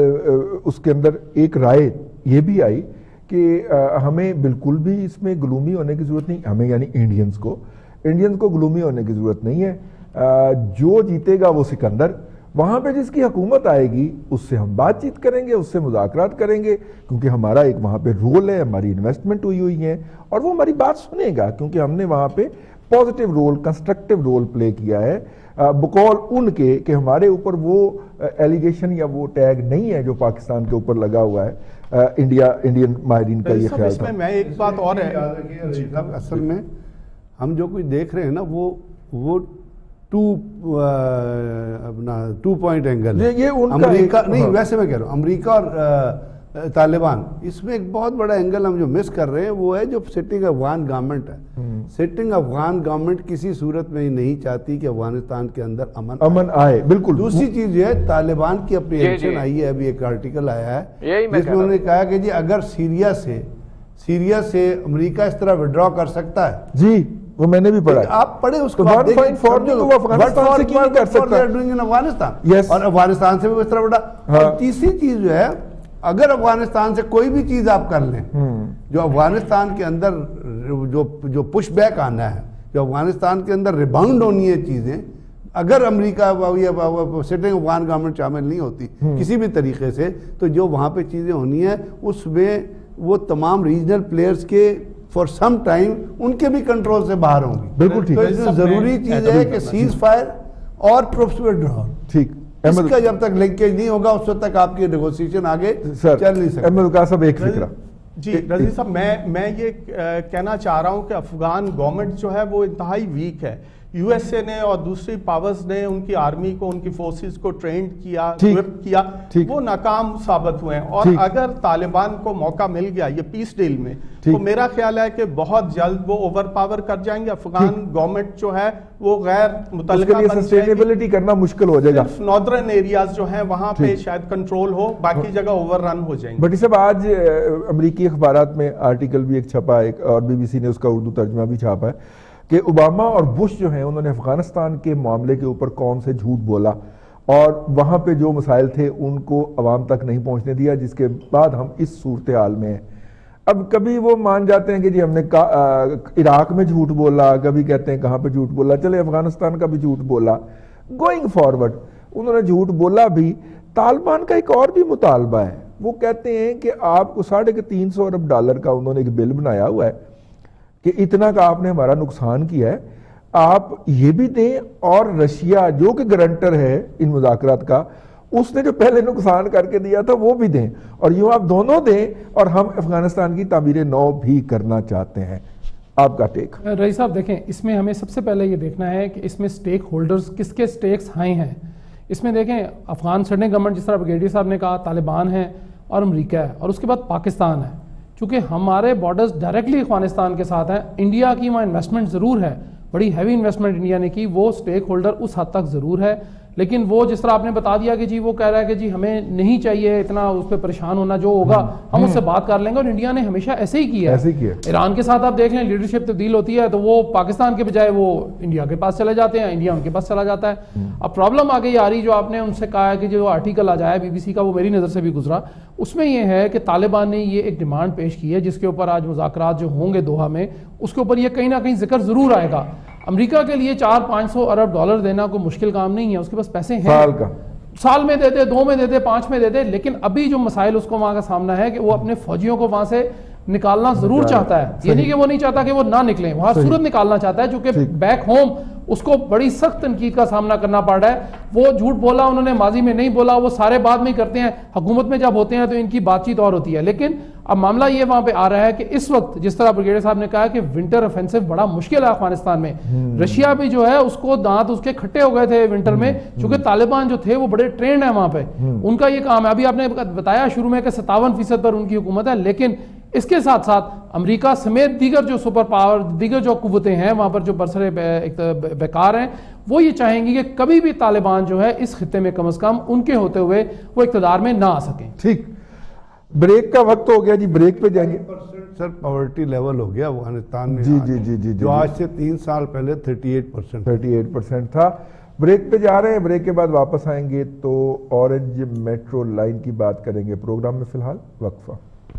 اس کے اندر ایک رائے یہ بھی آئی کہ ہمیں بالکل بھی اس میں گلومی ہونے کی ضرورت نہیں, ہمیں یعنی انڈینز کو انڈینز کو گلومی ہونے کی ضرورت نہیں ہے. جو جیتے گا وہ سکندر, وہاں پہ جس کی حکومت آئے گی اس سے ہم بات چیت کریں گے, اس سے مذاکرات کریں گے, کیونکہ ہمارا ایک وہاں پہ رول ہے, ہماری انویسٹمنٹ ہوئی ہوئی ہے اور وہ ہماری بات سنے گا, کیونکہ ہم نے وہاں پہ positive role, constructive role play کیا ہے بقول ان کے کہ ہمارے اوپر وہ ایلیگیشن یا وہ ٹیگ نہیں ہے جو پاکستان کے اوپر لگا ہوا ہے. انڈیا انڈین ماہرین کا یہ خیال تھا. میں ایک بات اور ہے, اصل میں ہم جو کچھ دیکھ رہے ہیں نا وہ وہ ٹو اپنا ٹو پوائنٹ اینگل ہے. یہ ان کا امریکہ نہیں, ویسے میں کہہ رہا ہوں امریکہ اور طالبان, اس میں ایک بہت بڑا اینگل ہم جو مس کر رہے ہیں وہ ہے جو سٹنگ افغان گورنمنٹ ہے. سٹنگ افغان گورنمنٹ کسی صورت میں نہیں چاہتی کہ افغانستان کے اندر امن امن آئے. بالکل. دوسری چیز یہ ہے طالبان کی اپنی ایکشن آئی ہے, ابھی ایک آرٹیکل آیا ہے جس میں انہوں نے کہا کہ جی اگر سیریا سے سیریا سے امریکہ اس طرح وڈرا کر سکتا ہے, جی وہ میں نے بھی پڑھا, آپ پڑھے اس کو, افغانستان سے کیوں نہیں کر سکتا, اور افغانستان سے بھی اس طرح وڈرا. اور تیسری چیز جو ہے, اگر افغانستان سے کوئی بھی چیز آپ کر لیں, جو افغانستان کے اندر جو جو پش بیک آنا ہے, جو افغانستان کے اندر ریباؤنڈ ہونی ہے چیزیں, اگر امریکہ سٹنگ افغان گورنمنٹ شامل نہیں ہوتی کسی بھی طریقے سے, تو جو وہاں پہ چیزیں ہونی ہیں اس میں وہ تمام ریجنل پلیئرز کے فار سم ٹائم ان کے بھی کنٹرول سے باہر ہوں گی. بالکل ٹھیک. ضروری چیز ہے کہ سیز فائر اور ٹروپس ودرال, ٹھیک, اس کا جب تک لنکیج نہیں ہوگا اس وقت تک آپ کی نیگوسیشن آگے چل نہیں سکتی. احمد وقاص صاحب ایک فکرہ. جی رضی صاحب, میں میں یہ کہنا چاہ رہا ہوں کہ افغان گورنمنٹ جو ہے وہ انتہائی ویک ہے. یو ایس اے نے اور دوسری پاورز نے ان کی آرمی کو, ان کی فورسز کو ٹرینڈ کیا, اکوپ کیا, وہ ناکام ثابت ہوئے ہیں. اور اگر طالبان کو موقع مل گیا یہ پیس ڈیل میں, تو میرا خیال ہے کہ بہت جلد وہ اوور پاور کر جائیں گے. افغان گورنمنٹ جو ہے وہ غیر متعلقہ بن جائے گی, سسٹینیبلٹی کرنا مشکل ہو جائے گا. ناردرن ایریاز جو ہیں وہاں پہ شاید کنٹرول ہو, باقی جگہ اوور رن ہو جائیں گے. بٹ صاحب آج امریکی اخبارات میں آرٹیکل بھی ایک چھپا ہے, اور بی بی سی نے اس کا اردو ترجمہ بھی چھاپا ہے, کہ اوباما اور بش جو ہیں انہوں نے افغانستان کے معاملے کے اوپر کون سے جھوٹ بولا, اور وہاں پہ جو مسائل تھے ان کو عوام تک نہیں پہنچنے دیا, جس کے بعد ہم اس صورتحال میں ہیں. اب کبھی وہ مان جاتے ہیں کہ جی ہم نے عراق میں جھوٹ بولا, کبھی کہتے ہیں کہاں پہ جھوٹ بولا, چلے افغانستان کا بھی جھوٹ بولا. گوئنگ فارورڈ انہوں نے جھوٹ بولا بھی. طالبان کا ایک اور بھی مطالبہ ہے, وہ کہتے ہیں کہ آپ کو ساڑھے کے تین سو ارب ڈالر کا انہوں نے ایک بل بنایا ہوا ہے کہ اتنا کا آپ نے ہمارا نقصان کیا ہے, آپ یہ بھی دیں, اور رشیا جو کہ گرنٹر ہے ان مذاکرات کا, اس نے جو پہلے نقصان کر کے دیا تھا وہ بھی دیں, اور یوں آپ دونوں دیں, اور ہم افغانستان کی تعمیر نو بھی کرنا چاہتے ہیں. آپ کا ٹیک. رئیس صاحب دیکھیں, اس میں ہمیں سب سے پہلے یہ دیکھنا ہے کہ اس میں سٹیک ہولڈرز کس کے سٹیکس ہائیں ہیں. اس میں دیکھیں افغان سٹنگ گورنمنٹ جس طرح بریگیڈیئر صاحب نے کہا, طالبان ہے اور امریکہ ہے, اور اس کے بعد پاکستان ہے. چونکہ ہمارے بارڈرز ڈائریکٹلی افغانستان کے ساتھ ہیں, انڈیا کی وہاں انویسٹمنٹ ضرور ہے, بڑی ہیوی انویسٹمنٹ انڈیا نے کی, وہ سٹیک ہولڈر اس حد تک ضرور ہے, لیکن وہ جس طرح آپ نے بتا دیا کہ جی وہ کہہ رہا ہے کہ جی ہمیں نہیں چاہیے اتنا اس پہ پریشان ہونا, جو ہوگا ہم اس سے بات کر لیں گے, اور انڈیا نے ہمیشہ ایسے ہی کیا ہے. ایران کے ساتھ آپ دیکھ لیں لیڈرشپ تبدیل ہوتی ہے تو وہ پاکستان کے بجائے وہ انڈیا کے پاس چلے جاتے ہیں, انڈیا ان کے پاس چلا جاتا ہے. اب پرابلم آگے یہ آ رہی, جو آپ نے ان سے کہا ہے کہ جو آرٹیکل آ جائے بی بی سی کا, وہ میری نظر سے بھی گزرا, اس میں یہ ہے کہ طالبان نے یہ ایک ڈیمانڈ پیش کی ہے جس کے اوپر آج مذاکرات جو ہوں گے دوحہ میں, اس کے اوپر یہ کہیں نہ کہیں ذکر ضرور آئے گا. امریکہ کے لیے چار پانچ سو ارب ڈالر دینا کوئی مشکل کام نہیں ہے, اس کے پاس پیسے ہیں, سال کا سال میں دے دے, دو میں دے دے, پانچ میں دے دے, لیکن ابھی جو مسائل اس کو وہاں کا سامنا ہے کہ وہ اپنے فوجیوں کو وہاں سے نکالنا ضرور چاہتا ہے. یہ نہیں کہ وہ نہیں چاہتا کہ وہ نہ نکلیں, وہاں صورت نکالنا چاہتا ہے, چونکہ بیک ہوم اس کو بڑی سخت تنقید کا سامنا کرنا پڑ رہا ہے. وہ جھوٹ بولا انہوں نے, ماضی میں نہیں بولا, وہ سارے بعد میں ہی کرتے ہیں, حکومت میں جب ہوتے ہیں تو ان کی بات چیت اور ہوتی ہے. لیکن اب معاملہ یہ وہاں پہ آ رہا ہے کہ اس وقت جس طرح بریگیڈیئر صاحب نے کہا کہ ونٹر افینسو بڑا مشکل ہے افغانستان میں. رشیا بھی جو ہے اس کو دانت اس کے کھٹے ہو گئے تھے ونٹر میں, چونکہ طالبان جو تھے وہ بڑے ٹرینڈ ہیں وہاں پہ, ان کا یہ کام ہے. ابھی آپ نے بتایا شروع میں کہ ستاون فیصد پر ان کی حکومت ہے, لیکن اس کے ساتھ ساتھ امریکہ سمیت دیگر جو سپر پاور, دیگر جو قوتیں ہیں وہاں پر جو برسر بیکار ہیں, وہ یہ چاہیں گی کہ کبھی بھی طالبان جو ہے اس خطے میں کم از کم ان کے ہوتے ہوئے وہ اقتدار میں نہ آ سکیں. ٹھیک, بریک کا وقت ہو گیا جی, بریک پہ جائیں گے. سر پاورٹی لیول ہو گیا افغانستان میں, جی جی جی جی, جو آج سے تین سال پہلے thirty eight percent thirty eight percent تھا. بریک پہ جا رہے ہیں, بریک کے بعد واپس آئیں گے تو اورنج میٹرو لائن کی بات کریں گے. پروگرام میں فی الحال وقفہ.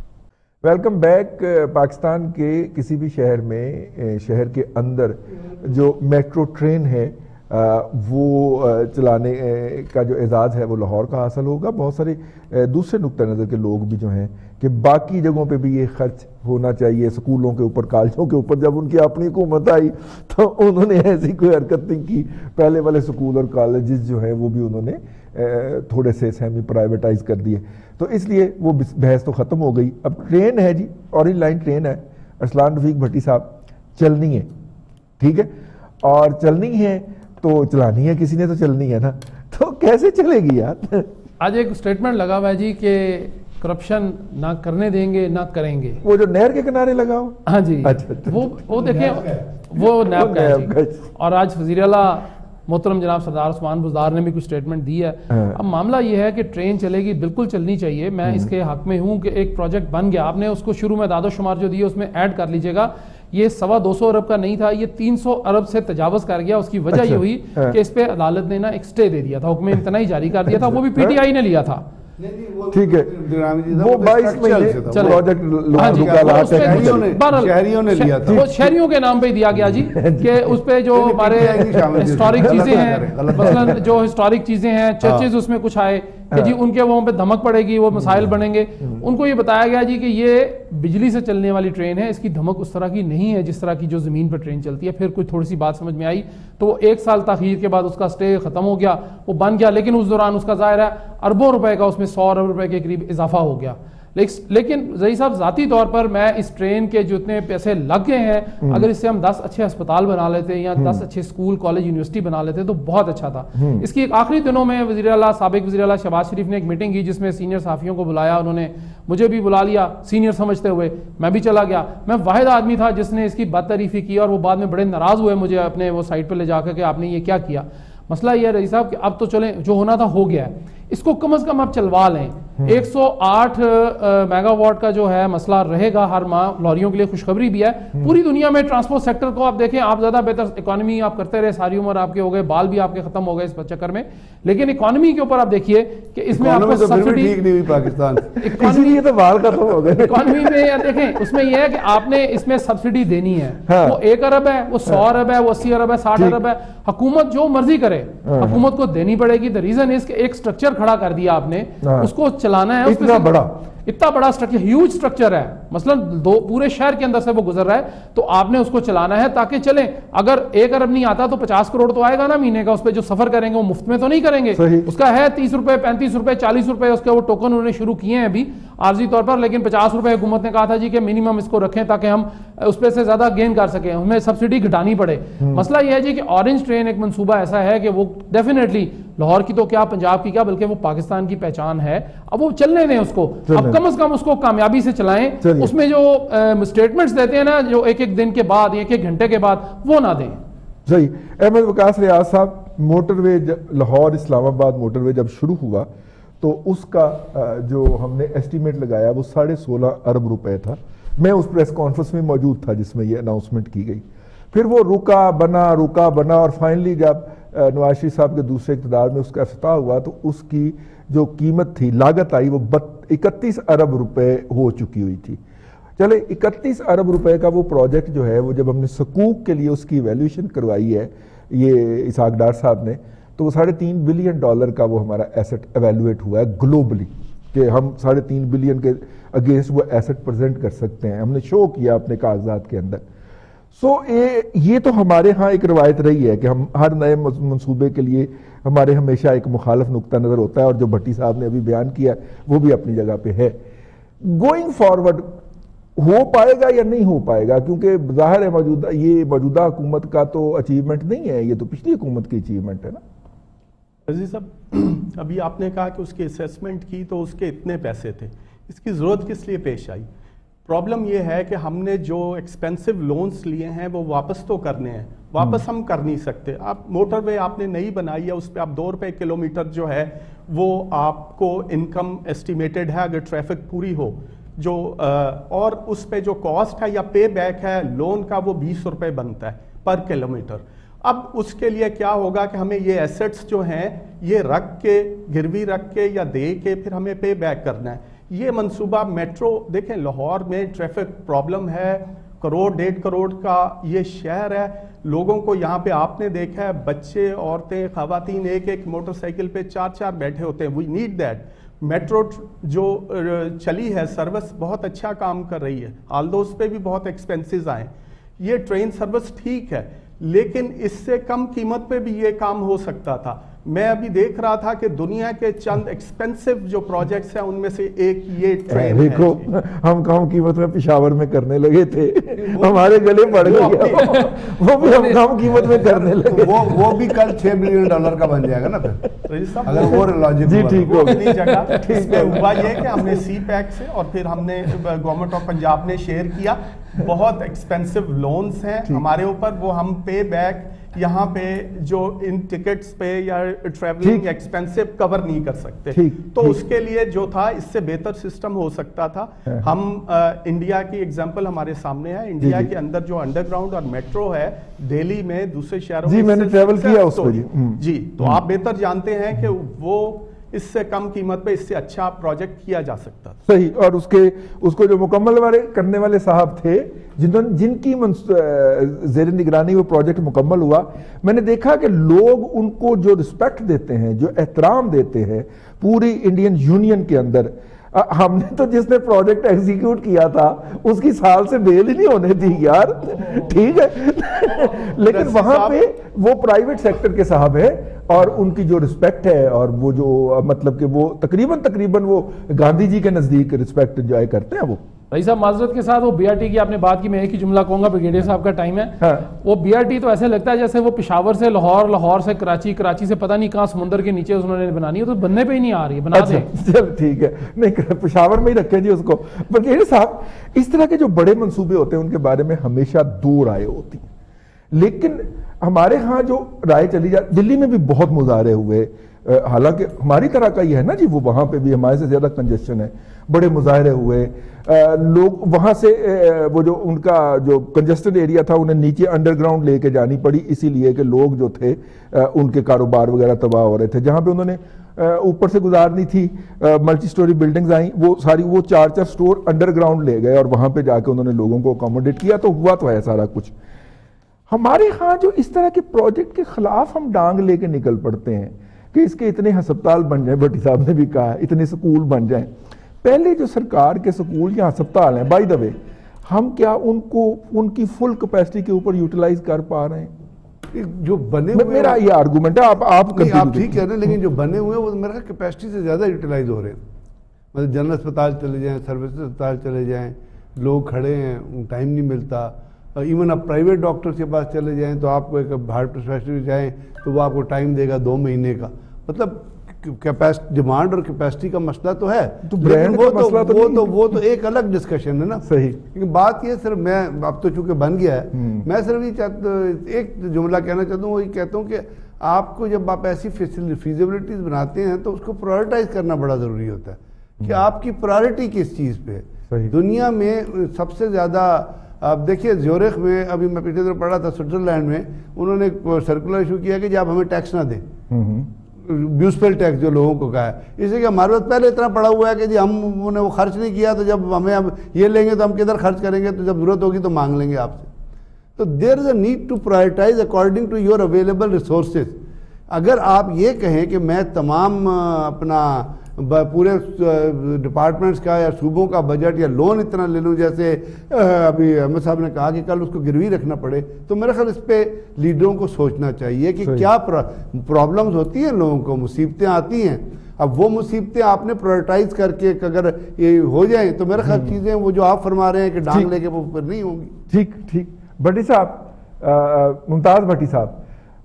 Welcome back. پاکستان کے کسی بھی شہر میں, شہر کے اندر جو میٹرو ٹرین ہے وہ چلانے کا جو اعزاز ہے وہ لاہور کا حاصل ہوگا. بہت سارے دوسرے نقطہ نظر کے لوگ بھی جو ہیں کہ باقی جگہوں پہ بھی یہ خرچ ہونا چاہیے, اسکولوں کے اوپر, کالجوں کے اوپر. جب ان کی اپنی حکومت آئی تو انہوں نے ایسی کوئی حرکت نہیں کی. پہلے والے اسکول اور کالجز جو ہیں وہ بھی انہوں نے تھوڑے سے سیمی پرائیویٹائز کر دیے. تو اس لیے وہ بحث تو ختم ہو گئی. اب ٹرین ہے جی, اورنج لائن ٹرین ہے, ارسلان رفیق بھٹی صاحب, چلنی ہے, ٹھیک ہے, اور چلنی ہے تو چلانی ہے, کسی نے تو چلنی ہے نا, تو کیسے چلے گی یار؟ آج ایک سٹیٹمنٹ لگا ہوا ہے جی کہ کرپشن نہ کرنے دیں گے نہ کریں گے. وہ جو نہر کے کنارے لگا ہو, ہاں جی, وہ وہ دیکھیں وہ نیب کا ہے. اور آج وزیر اعلیٰ محترم جناب سردار عثمان بزدار نے بھی کچھ سٹیٹمنٹ دی ہے. اب معاملہ یہ ہے کہ ٹرین چلے گی, بالکل چلنی چاہیے, میں اس کے حق میں ہوں کہ ایک پروجیکٹ بن گیا, آپ نے اس کو شروع میں داد و شمار جو دیے اس میں ایڈ کر لیجئے گا. یہ سوا دو سو ارب کا نہیں تھا, یہ تین سو ارب سے تجاوز کر گیا. اس کی وجہ یہ ہوئی کہ اس پہ عدالت نے نا ایک سٹے دے دیا تھا, حکم امتناعی جاری کر دیا تھا, وہ بھی پی ٹی آئی نے لیا تھا. ٹھیک ہے, وہ بائیس مہینے پروجیکٹ شہریوں نے لیا تھا, وہ شہریوں کے نام پہ دیا گیا جی, کہ اس پہ جو ہمارے ہسٹورک چیزیں ہیں, مثلا جو ہسٹورک چیزیں ہیں, چرچز اس میں کچھ آئے کہ جی ان کے وہاں پہ دھمک پڑے گی, وہ مسائل بنیں گے. ان کو یہ بتایا گیا جی کہ یہ بجلی سے چلنے والی ٹرین ہے, اس کی دھمک اس طرح کی نہیں ہے جس طرح کی جو زمین پر ٹرین چلتی ہے. پھر کوئی تھوڑی سی بات سمجھ میں آئی تو وہ ایک سال تاخیر کے بعد اس کا سٹے ختم ہو گیا, وہ بن گیا, لیکن اس دوران اس کا ظاہر ہے اربوں روپے کا, اس میں سو ارب روپے کے قریب اضافہ ہو گیا. لیکن رئیس صاحب ذاتی طور پر میں اس ٹرین کے جتنے پیسے لگ گئے ہیں, اگر اس سے ہم دس اچھے ہسپتال بنا لیتے یا دس اچھے اسکول کالج یونیورسٹی بنا لیتے تو بہت اچھا تھا. اس کی ایک آخری دنوں میں وزیر اعلیٰ سابق وزیر اعلیٰ شہباز شریف نے ایک میٹنگ کی جس میں سینئر صحافیوں کو بلایا, انہوں نے مجھے بھی بلا لیا سینئر سمجھتے ہوئے, میں بھی چلا گیا. میں واحد آدمی تھا جس نے اس کی بد تعریفی کی, اور وہ بعد میں بڑے ناراض ہوئے مجھے اپنے وہ سائٹ پہ لے جا کر کہ آپ نے یہ کیا کیا. مسئلہ یہ ہے رئیس صاحب کہ اب تو چلیں, جو ہونا تھا ہو گیا ہے, اس کو کم از کم آپ چلوا لیں. ایک سو آٹھ میگا واٹ کا جو ہے مسئلہ رہے گا ہر ماہ, لوریوں کے لیے خوشخبری بھی ہے. پوری دنیا میں ٹرانسپورٹ سیکٹر کو آپ دیکھیں, آپ زیادہ بہتر اکانومی آپ کرتے رہے, ساری عمر آپ کے ہو گئے, بال بھی آپ کے ختم ہو گئے اس چکر میں, لیکن اکانومی کے اوپر آپ دیکھیے کہ اس میں آپ کو سبسڈی ٹھیک نہیں ہوئی پاکستان, اسی لیے تو بال ختم ہو گئے. اکانومی میں دیکھیں اس میں یہ ہے کہ آپ نے اس میں سبسڈی دینی ہے, وہ ایک ارب ہے, وہ سو ارب ہے, وہ اسی ارب ہے, ساٹھ ارب ہے, حکومت جو مرضی کرے حکومت کو دینی پڑے گی. دا ریزن از کہ ایک سٹرکچر کھڑا کر دیا آپ نے, اس کو چلانا ہے, اتنا بڑا اتنا بڑا سٹرکچر, ہیوج سٹرکچر ہے, مثلا دو پورے شہر کے اندر سے وہ گزر رہا ہے, تو آپ نے اس کو چلانا ہے تاکہ چلیں. اگر ایک ارب نہیں آتا تو پچاس کروڑ تو آئے گا نا مہینے کا, اس پہ جو سفر کریں گے وہ مفت میں تو نہیں کریں گے. اس کا ہے تیس روپے, پینتیس روپے, چالیس روپے, اس کے وہ ٹوکن انہوں نے شروع کیے ہیں ابھی عارضی طور پر, لیکن پچاس روپے حکومت نے کہا تھا جی کہ منیمم اس کو رکھیں تاکہ ہم اس پہ سے زیادہ گین کر سکیں, ہمیں سبسڈی گھٹانی پڑے. مسئلہ یہ ہے جی کہ اورنج ٹرین ایک منصوبہ ایسا ہے کہ وہ ڈیفینیٹلی لاہور کی تو کیا, پنجاب کی کیا, بلکہ وہ پاکستان کی پہچان ہے. اب وہ چلنے دیں اس کو, اب کم از کم اس کو کامیابی سے چلائیں. اس میں جو سٹیٹمنٹس دیتے ہیں نا جو ایک ایک دن کے بعد, ایک ایک گھنٹے کے بعد, وہ نہ دیں. صحیح. احمد وقاص ریاض صاحب, موٹر وے لاہور اسلام آباد موٹر وے جب شروع ہوا تو اس کا جو ہم نے ایسٹیمیٹ لگایا وہ ساڑھے سولہ ارب روپے تھا. میں اس پریس کانفرنس میں موجود تھا جس میں یہ اناؤنسمنٹ کی گئی. پھر وہ رکا بنا رکا بنا اور فائنلی جب نواز شریف صاحب کے دوسرے اقتدار میں اس کا افتتاح ہوا تو اس کی جو قیمت تھی, لاگت آئی, وہ اکتیس ارب روپے ہو چکی ہوئی تھی. چلے اکتیس ارب روپے کا وہ پروجیکٹ جو ہے وہ جب ہم نے سکوک کے لیے اس کی ایویلیوشن کروائی ہے یہ اسحاق ڈار صاحب نے, تو وہ ساڑھے تین بلین ڈالر کا وہ ہمارا ایسٹ ایویلویٹ ہوا ہے گلوبلی, کہ ہم ساڑھے تین بلین کے اگینسٹ وہ ایسٹ پریزنٹ کر سکتے ہیں. ہم نے شو کیا اپنے کاغذات کے اندر. سو یہ تو ہمارے ہاں ایک روایت رہی ہے کہ ہم ہر نئے منصوبے کے لیے ہمارے ہمیشہ ایک مخالف نقطہ نظر ہوتا ہے, اور جو بھٹی صاحب نے ابھی بیان کیا وہ بھی اپنی جگہ پہ ہے. گوئنگ فارورڈ ہو پائے گا یا نہیں ہو پائے گا, کیونکہ ظاہر ہے موجودہ یہ موجودہ حکومت کا تو اچیومنٹ نہیں ہے, یہ تو پچھلی حکومت کی اچیومنٹ ہے نا. عزیز صاحب, ابھی آپ نے کہا کہ اس کی اسیسمنٹ کی تو اس کے اتنے پیسے تھے, اس کی ضرورت کس لیے پیش آئی؟ پرابلم یہ ہے کہ ہم نے جو ایکسپینسو لونز لیے ہیں وہ واپس تو کرنے ہیں, واپس ہم کر نہیں سکتے. آپ موٹر وے آپ نے نئی بنائی ہے, اس پہ آپ دو روپے کلو میٹر جو ہے وہ آپ کو انکم ایسٹیمیٹڈ ہے اگر ٹریفک پوری ہو, جو اور اس پہ جو کاسٹ ہے یا پے بیک ہے لون کا وہ بیس روپے بنتا ہے پر کلو میٹر. اب اس کے لیے کیا ہوگا کہ ہمیں یہ ایسٹس جو ہیں یہ رکھ کے, گروی رکھ کے یا دے کے پھر ہمیں پے بیک کرنا ہے. یہ منصوبہ میٹرو دیکھیں, لاہور میں ٹریفک پرابلم ہے, کروڑ ڈیڑھ کروڑ کا یہ شہر ہے. لوگوں کو یہاں پہ آپ نے دیکھا ہے بچے عورتیں خواتین ایک ایک موٹر سائیکل پہ چار چار بیٹھے ہوتے ہیں. We need that. میٹرو جو چلی ہے سروس بہت اچھا کام کر رہی ہے, آلدو اس پہ بھی بہت ایکسپینسز آئے. یہ ٹرین سروس ٹھیک ہے لیکن اس سے کم قیمت پہ بھی یہ کام ہو سکتا تھا. میں ابھی دیکھ رہا تھا کہ دنیا کے چند ایکسپینسو جو پروجیکٹس ہیں ان میں سے ایک یہ ٹرین ہے. دیکھو ہم کم قیمت میں پشاور میں کرنے لگے تھے, ہمارے گلے پڑ گئے, وہ بھی ہم کم قیمت میں کرنے لگے. وہ وہ بھی کل چھ بلین ڈالر کا بن جائے گا نا پھر, اگر وہ لاجک. جی ٹھیک ہو. اپنی جگہ اس میں ہوا یہ کہ ہم نے سی پیک سے اور پھر ہم نے گورنمنٹ آف پنجاب نے شیئر کیا. بہت ایکسپینسو لونز ہیں ہمارے اوپر, وہ ہم پے بیک یہاں پہ جو ان ٹکٹس پہ یا ٹریولنگ ایکسپینسو کور نہیں کر سکتے. تو اس کے لیے جو تھا اس سے بہتر سسٹم ہو سکتا تھا. ہم انڈیا کی ایگزامپل ہمارے سامنے ہے. انڈیا کے اندر جو انڈر گراؤنڈ اور میٹرو ہے دہلی میں دوسرے شہروں میں, میں نے ٹریول کیا اس پہ. جی تو آپ بہتر جانتے ہیں کہ وہ اس سے کم قیمت پہ اس سے اچھا پروجیکٹ کیا جا سکتا تھا. صحیح. اور اس کے اس کو جو مکمل والے کرنے والے صاحب تھے جنہوں جن کی زیر نگرانی وہ پروجیکٹ مکمل ہوا, میں نے دیکھا کہ لوگ ان کو جو رسپیکٹ دیتے ہیں, جو احترام دیتے ہیں پوری انڈین یونین کے اندر. ہم نے تو جس نے پروجیکٹ ایگزیکیوٹ کیا تھا اس کی سال سے بیل ہی نہیں ہونے دی یار, ٹھیک ہے, لیکن وہاں پہ وہ پرائیویٹ سیکٹر کے صاحب ہیں اور ان کی جو رسپیکٹ ہے اور وہ جو مطلب کہ وہ تقریباً تقریباً وہ گاندھی جی کے نزدیک رسپیکٹ انجوائے کرتے ہیں. وہ رئیس صاحب معذرت کے ساتھ وہ بی آر ٹی کی آپ نے بات کی, میں ایک ہی جملہ کہوں گا, بریگیڈیئر صاحب کا ٹائم ہے. وہ بی آر ٹی تو ایسے لگتا ہے جیسے وہ پشاور سے لاہور, لاہور سے کراچی, کراچی سے پتہ نہیں کہاں سمندر کے نیچے انہوں نے بنانی ہے, تو بننے پہ ہی نہیں آ رہی ہے. بنا دیں. چل ٹھیک ہے, نہیں پشاور میں ہی رکھیں جی اس کو. بریگیڈیئر صاحب اس طرح کے جو بڑے منصوبے ہوتے ہیں ان کے بارے میں ہمیشہ دو رائے ہوتی ہیں, لیکن ہمارے ہاں جو رائے چلی جاتی, دلی میں بھی بہت مظاہرے ہوئے, حالانکہ ہماری طرح کا ہی ہے نا جی, وہ وہاں پہ بھی ہمارے سے زیادہ کنجسشن ہے, بڑے مظاہرے ہوئے, لوگ وہاں سے وہ جو ان کا جو کنجسٹڈ ایریا تھا انہیں نیچے انڈر گراؤنڈ لے کے جانی پڑی, اسی لیے کہ لوگ جو تھے ان کے کاروبار وغیرہ تباہ ہو رہے تھے. جہاں پہ انہوں نے اوپر سے گزارنی تھی ملٹی سٹوری بلڈنگز آئیں, وہ ساری وہ چار چار سٹور انڈر گراؤنڈ لے گئے اور وہاں پہ جا کے انہوں نے لوگوں کو اکوموڈیٹ کیا, تو ہوا تو ہے سارا کچھ. ہمارے ہاں جو اس طرح کے پروجیکٹ کے خلاف ہم ڈانگ لے کے نکل پڑتے ہیں کہ اس کے اتنے ہسپتال بن جائیں, بھٹی صاحب نے بھی کہا ہے اتنے سکول بن جائیں. پہلے جو سرکار کے سکول یا ہسپتال ہیں, بائی دا وے, ہم کیا ان کو ان کی فل کیپیسٹی کے اوپر یوٹیلائز کر پا رہے ہیں؟ جو بنے ہوئے, میرا یہ آرگومنٹ ہے, آپ آپ آپ ٹھیک کہہ رہے ہیں, لیکن جو بنے ہوئے وہ میرا کیپیسٹی سے زیادہ یوٹیلائز ہو رہے ہیں. مطلب جنرل اسپتال چلے جائیں, سروس اسپتال چلے جائیں, لوگ کھڑے ہیں, ٹائم نہیں ملتا. ایون آپ پرائیویٹ ڈاکٹرس کے پاس چلے جائیں تو آپ کو ایک ہارٹ اسپیشلسٹ جائیں تو وہ آپ کو ٹائم دے گا دو مہینے کا. مطلب ڈیمانڈ اور کیپیسٹی کا مسئلہ تو ہے, وہ تو وہ تو ایک الگ ڈسکشن ہے نا. صحیح. لیکن بات یہ صرف میں اب تو چونکہ بن گیا ہے, میں صرف یہ چاہتا ایک جملہ کہنا چاہتا ہوں, وہی کہتا ہوں کہ آپ کو جب آپ ایسی فیزیبلٹیز بناتے ہیں تو اس کو پرائرٹائز کرنا بڑا ضروری ہوتا ہے کہ آپ کی پرائرٹی کس چیز پہ ہے. دنیا میں سب سے زیادہ آپ دیکھیے زیورخ میں, ابھی میں پیچھے دور پڑھا تھا سوئٹزرلینڈ میں, انہوں نے سرکولر ایشو کیا کہ جی آپ ہمیں ٹیکس نہ دیں, بیوسپل ٹیکس جو لوگوں کو کہا ہے, اس لیے کہ ہمارے پاس پہلے اتنا پڑا ہوا ہے کہ جی ہم نے وہ خرچ نہیں کیا, تو جب ہمیں اب یہ لیں گے تو ہم کدھر خرچ کریں گے, تو جب ضرورت ہوگی تو مانگ لیں گے آپ سے. تو there is a need to prioritise according to your available resources. اگر آپ یہ کہیں کہ میں تمام اپنا پورے ڈپارٹمنٹس کا یا صوبوں کا بجٹ یا لون اتنا لے لوں, جیسے ابھی احمد صاحب نے کہا کہ کل اس کو گروی رکھنا پڑے, تو میرا خیال اس پہ لیڈروں کو سوچنا چاہیے کہ کیا پرابلمز ہوتی ہیں لوگوں کو, مصیبتیں آتی ہیں. اب وہ مصیبتیں آپ نے پرائرٹائز کر کے اگر یہ ہو جائیں تو میرا خیال چیزیں وہ جو آپ فرما رہے ہیں کہ ڈانگ لے کے وہ اوپر نہیں ہوں گی. ٹھیک ٹھیک. بھٹی صاحب, ممتاز بھٹی صاحب,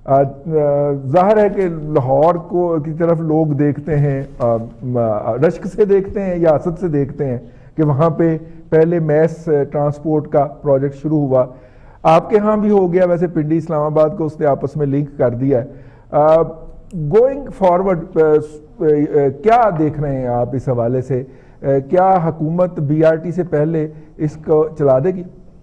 ظاہر ہے کہ لاہور کو کی طرف لوگ دیکھتے ہیں, رشک سے دیکھتے ہیں یا حسد سے دیکھتے ہیں کہ وہاں پہ پہلے میس ٹرانسپورٹ کا پروجیکٹ شروع ہوا, آپ کے ہاں بھی ہو گیا, ویسے پنڈی اسلام آباد کو اس نے آپس میں لنک کر دیا ہے. گوئنگ فارورڈ کیا دیکھ رہے ہیں آپ اس حوالے سے, کیا حکومت بی آر ٹی سے پہلے اس کو چلا دے گی؟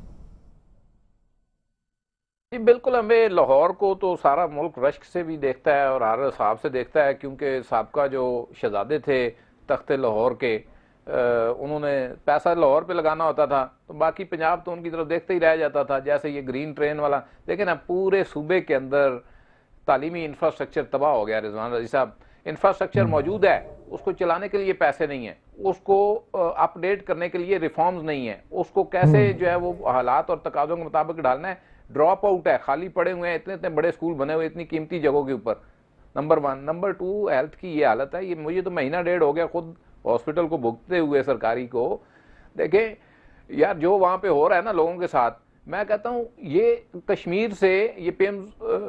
جی بالکل, ہمیں لاہور کو تو سارا ملک رشک سے بھی دیکھتا ہے اور ہر حساب سے دیکھتا ہے, کیونکہ سابقہ جو شہزادے تھے تخت لاہور کے انہوں نے پیسہ لاہور پہ لگانا ہوتا تھا تو باقی پنجاب تو ان کی طرف دیکھتے ہی رہ جاتا تھا. جیسے یہ گرین ٹرین والا دیکھیں نا, پورے صوبے کے اندر تعلیمی انفراسٹرکچر تباہ ہو گیا. رضوان رضی صاحب, انفراسٹرکچر موجود ہے, اس کو چلانے کے لیے پیسے نہیں ہیں, اس کو اپ ڈیٹ کرنے کے لیے ریفارمز نہیں ہیں, اس کو کیسے جو ہے وہ حالات اور تقاضوں کے مطابق ڈالنا ہے. ڈراپ آؤٹ ہے, خالی پڑے ہوئے ہیں, اتنے اتنے بڑے اسکول بنے ہوئے اتنی قیمتی جگہوں کے اوپر. Number one. Number two, health کی یہ حالت ہے. یہ مجھے تو مہینہ ڈیڑھ ہو گیا خود ہاسپٹل کو بھگتے ہوئے سرکاری کو. دیکھیں یار جو وہاں پہ ہو رہا ہے نا لوگوں کے ساتھ, میں کہتا ہوں یہ کشمیر سے, یہ پی ایم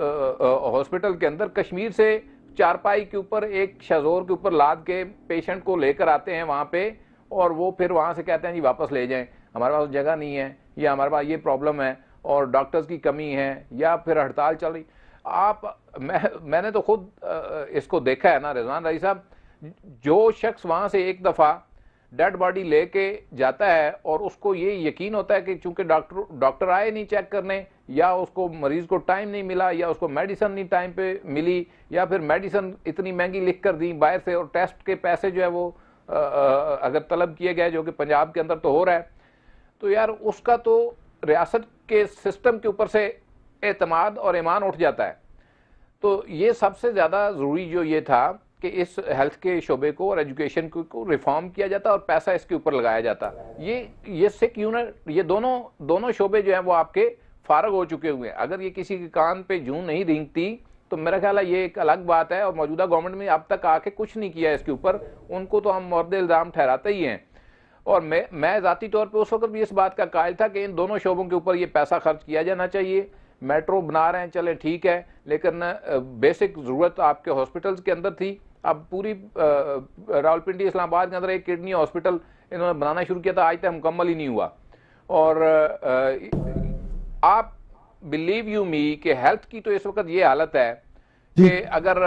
ہاسپٹل کے اندر کشمیر سے چارپائی کے اوپر ایک شزور کے اوپر لاد کے پیشنٹ کو لے کر آتے ہیں وہاں پہ, اور وہ پھر وہاں سے کہتے ہیں جی واپس لے جائیں, ہمارے پاس جگہ نہیں ہے, یا ہمارے پاس یہ پرابلم ہے اور ڈاکٹرز کی کمی ہے, یا پھر ہڑتال چل رہی. آپ میں میں نے تو خود اس کو دیکھا ہے نا رضوان رضی صاحب, جو شخص وہاں سے ایک دفعہ ڈیڈ باڈی لے کے جاتا ہے اور اس کو یہ یقین ہوتا ہے کہ چونکہ ڈاکٹر ڈاکٹر آئے نہیں چیک کرنے, یا اس کو مریض کو ٹائم نہیں ملا, یا اس کو میڈیسن نہیں ٹائم پہ ملی, یا پھر میڈیسن اتنی مہنگی لکھ کر دی باہر سے, اور ٹیسٹ کے پیسے جو ہے وہ اگر طلب کیے گئے, جو کہ پنجاب کے اندر تو ہو رہا ہے, تو یار اس کا تو ریاست کے سسٹم کے اوپر سے اعتماد اور ایمان اٹھ جاتا ہے. تو یہ سب سے زیادہ ضروری جو یہ تھا کہ اس ہیلتھ کے شعبے کو اور ایجوکیشن کو ریفارم کیا جاتا اور پیسہ اس کے اوپر لگایا جاتا. یہ یہ سکھ یونٹ, یہ دونوں دونوں شعبے جو ہیں وہ آپ کے فارغ ہو چکے ہوئے ہیں. اگر یہ کسی کے کان پہ جوں نہیں رینگتی تو میرا خیال ہے یہ ایک الگ بات ہے, اور موجودہ گورنمنٹ میں اب تک آ کے کچھ نہیں کیا اس کے اوپر. ان کو تو ہم مورد الزام ٹھہراتے ہی ہیں, اور میں میں ذاتی طور پہ اس وقت بھی اس بات کا قائل تھا کہ ان دونوں شعبوں کے اوپر یہ پیسہ خرچ کیا جانا چاہیے. میٹرو بنا رہے ہیں چلے ٹھیک ہے, لیکن بیسک ضرورت آپ کے ہاسپٹلز کے اندر تھی. اب پوری راولپنڈی اسلام آباد کے اندر ایک کڈنی ہاسپٹل انہوں نے بنانا شروع کیا تھا, آج تک مکمل ہی نہیں ہوا. اور آپ بلیو یو می کہ ہیلتھ کی تو اس وقت یہ حالت ہے کہ اگر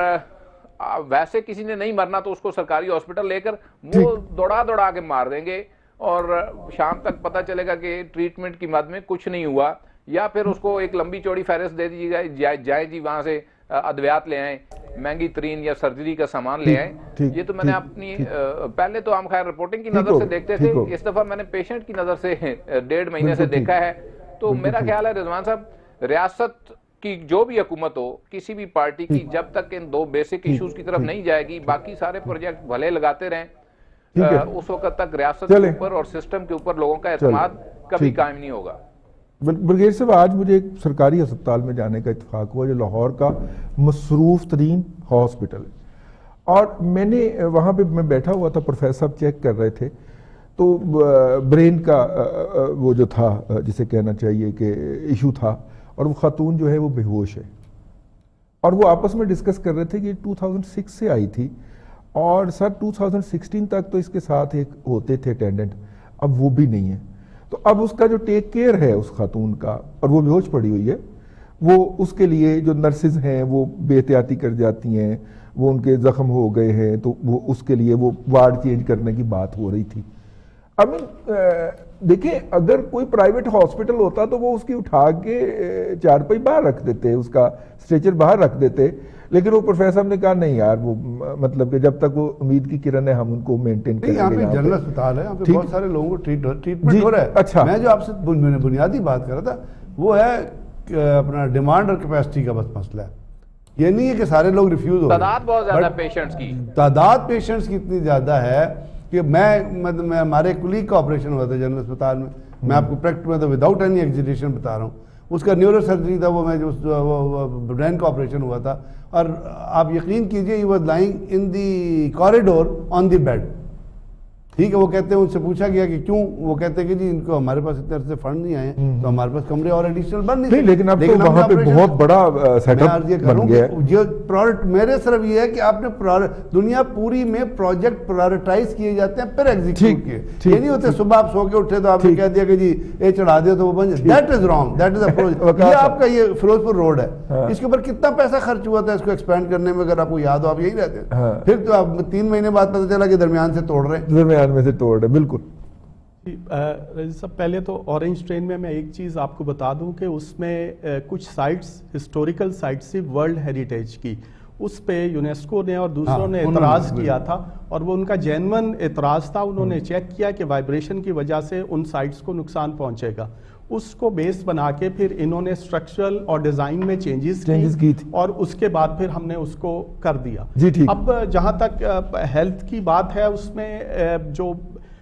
ویسے کسی نے نہیں مرنا تو اس کو سرکاری ہاسپٹل لے کر وہ دوڑا دوڑا کے مار دیں گے, اور شام تک پتہ چلے گا کہ ٹریٹمنٹ کی مد میں کچھ نہیں ہوا, یا پھر اس کو ایک لمبی چوڑی فہرست دے دیجیے گا, جائیں جی وہاں سے ادویات لے آئیں, مہنگی ترین یا سرجری کا سامان لے آئیں. یہ تو میں نے اپنی پہلے تو ہم خیر رپورٹنگ کی نظر سے دیکھتے تھے, اس دفعہ میں نے پیشنٹ کی نظر سے ڈیڑھ مہینے سے دیکھا ہے. تو میرا خیال ہے رضوان صاحب, ریاست کی جو بھی حکومت ہو کسی بھی پارٹی کی, جب تک ان دو بیسک ایشوز کی طرف نہیں جائے گی, باقی سارے پروجیکٹ بھلے لگاتے رہیں, اس وقت تک ریاست کے اوپر اور سسٹم کے اوپر لوگوں کا اعتماد کبھی قائم نہیں ہوگا. برگیڈ صاحب, آج مجھے ایک سرکاری ہسپتال میں جانے کا اتفاق ہوا جو لاہور کا مصروف ترین ہاسپٹل ہے, اور میں نے وہاں پہ میں بیٹھا ہوا تھا, پروفیسر صاحب چیک کر رہے تھے, تو برین کا وہ جو تھا جسے کہنا چاہیے کہ ایشو تھا, اور وہ خاتون جو ہے وہ بے ہوش ہے, اور وہ آپس میں ڈسکس کر رہے تھے کہ ٹو تھاؤزنڈ سکس سے آئی تھی, اور سر ٹو تھاؤزنڈ سکسٹین تک تو اس کے ساتھ ایک ہوتے تھے اٹینڈنٹ, اب وہ بھی نہیں ہے. تو اب اس کا جو ٹیک کیئر ہے اس خاتون کا, اور وہ بے ہوش پڑی ہوئی ہے, وہ اس کے لیے جو نرسز ہیں وہ بے احتیاطی کر جاتی ہیں, وہ ان کے زخم ہو گئے ہیں تو وہ اس کے لیے وہ وارڈ چینج کرنے کی بات ہو رہی تھی. اب دیکھیں اگر کوئی پرائیویٹ ہاسپٹل ہوتا تو وہ اس کی اٹھا کے چارپائی باہر رکھ دیتے, اس کا اسٹریچر باہر رکھ دیتے, لیکن وہ پروفیسر صاحب نے کہا نہیں یار, وہ مطلب کہ جب تک وہ امید کی کرن ہے ہم ان کو مینٹین کریں گے. یہاں پہ جنرل اسپتال ہے, یہاں پہ بہت سارے لوگوں کو ٹریٹمنٹ ہو رہا ہے. اچھا, میں جو آپ سے بنیادی بات کر رہا تھا وہ ہے اپنا ڈیمانڈ اور کیپیسٹی کا بس مسئلہ ہے. یہ نہیں ہے کہ سارے لوگ ریفیوز ہو رہے ہیں, تعداد بہت زیادہ پیشنٹس کی تعداد پیشنٹس کی اتنی زیادہ ہے کہ میں ہمارے کلیگ کا آپریشن ہوا تھا جنرل اسپتال میں, میں آپ کو پریکٹ میں تو وداؤٹ اینی ایگزیٹیشن بتا رہا ہوں, اس کا نیورو سرجری تھا, وہ میں جو برین کا آپریشن ہوا تھا, اور آپ یقین کیجئے he was lying in the corridor on the bed. ٹھیک ہے, وہ کہتے ہیں, ان سے پوچھا گیا کہ کیوں, وہ کہتے ہیں کہ جی ان کو ہمارے پاس اتنے عرصے فنڈ نہیں آئے تو ہمارے پاس کمرے اور ایڈیشنل بن نہیں, لیکن اب تو وہاں پہ بہت بڑا سیٹ اپ بن گیا ہے. جو پروڈکٹ میرے صرف یہ ہے کہ آپ نے دنیا پوری میں پروجیکٹ پرائورٹائز کیے جاتے ہیں پھر ایگزیکیوٹ کیے. یہ نہیں ہوتے صبح آپ سو کے اٹھے تو آپ نے کہہ دیا کہ جی یہ چڑھا دیا تو وہ بن جائے. That is wrong, that is approach. یہ آپ کا یہ فیروز پور روڈ ہے, اس کے اوپر کتنا پیسہ خرچ ہوا تھا اس کو ایکسپینڈ کرنے میں, اگر آپ کو یاد ہو, آپ یہی رہتے ہیں. پھر تو آپ تین مہینے بعد پتہ چلا کہ درمیان سے توڑ رہے ہیں, درمیان میں سے توڑ رہے ہیں. بالکل رضی صاحب, پہلے تو اورنج ٹرین میں میں ایک چیز آپ کو بتا دوں کہ اس میں کچھ سائٹس ہسٹوریکل سائٹس تھی ورلڈ ہیریٹیج کی, اس پہ یونیسکو نے اور دوسروں نے اعتراض کیا تھا، اور وہ ان کا جینون اعتراض تھا. انہوں نے چیک کیا کہ وائبریشن کی وجہ سے ان سائٹس کو نقصان پہنچے گا. اس کو بیس بنا کے پھر انہوں نے اسٹرکچرل اور ڈیزائن میں چینجز کی اور اس کے بعد پھر ہم نے اس کو کر دیا. اب جہاں تک ہیلتھ کی بات ہے، اس میں جو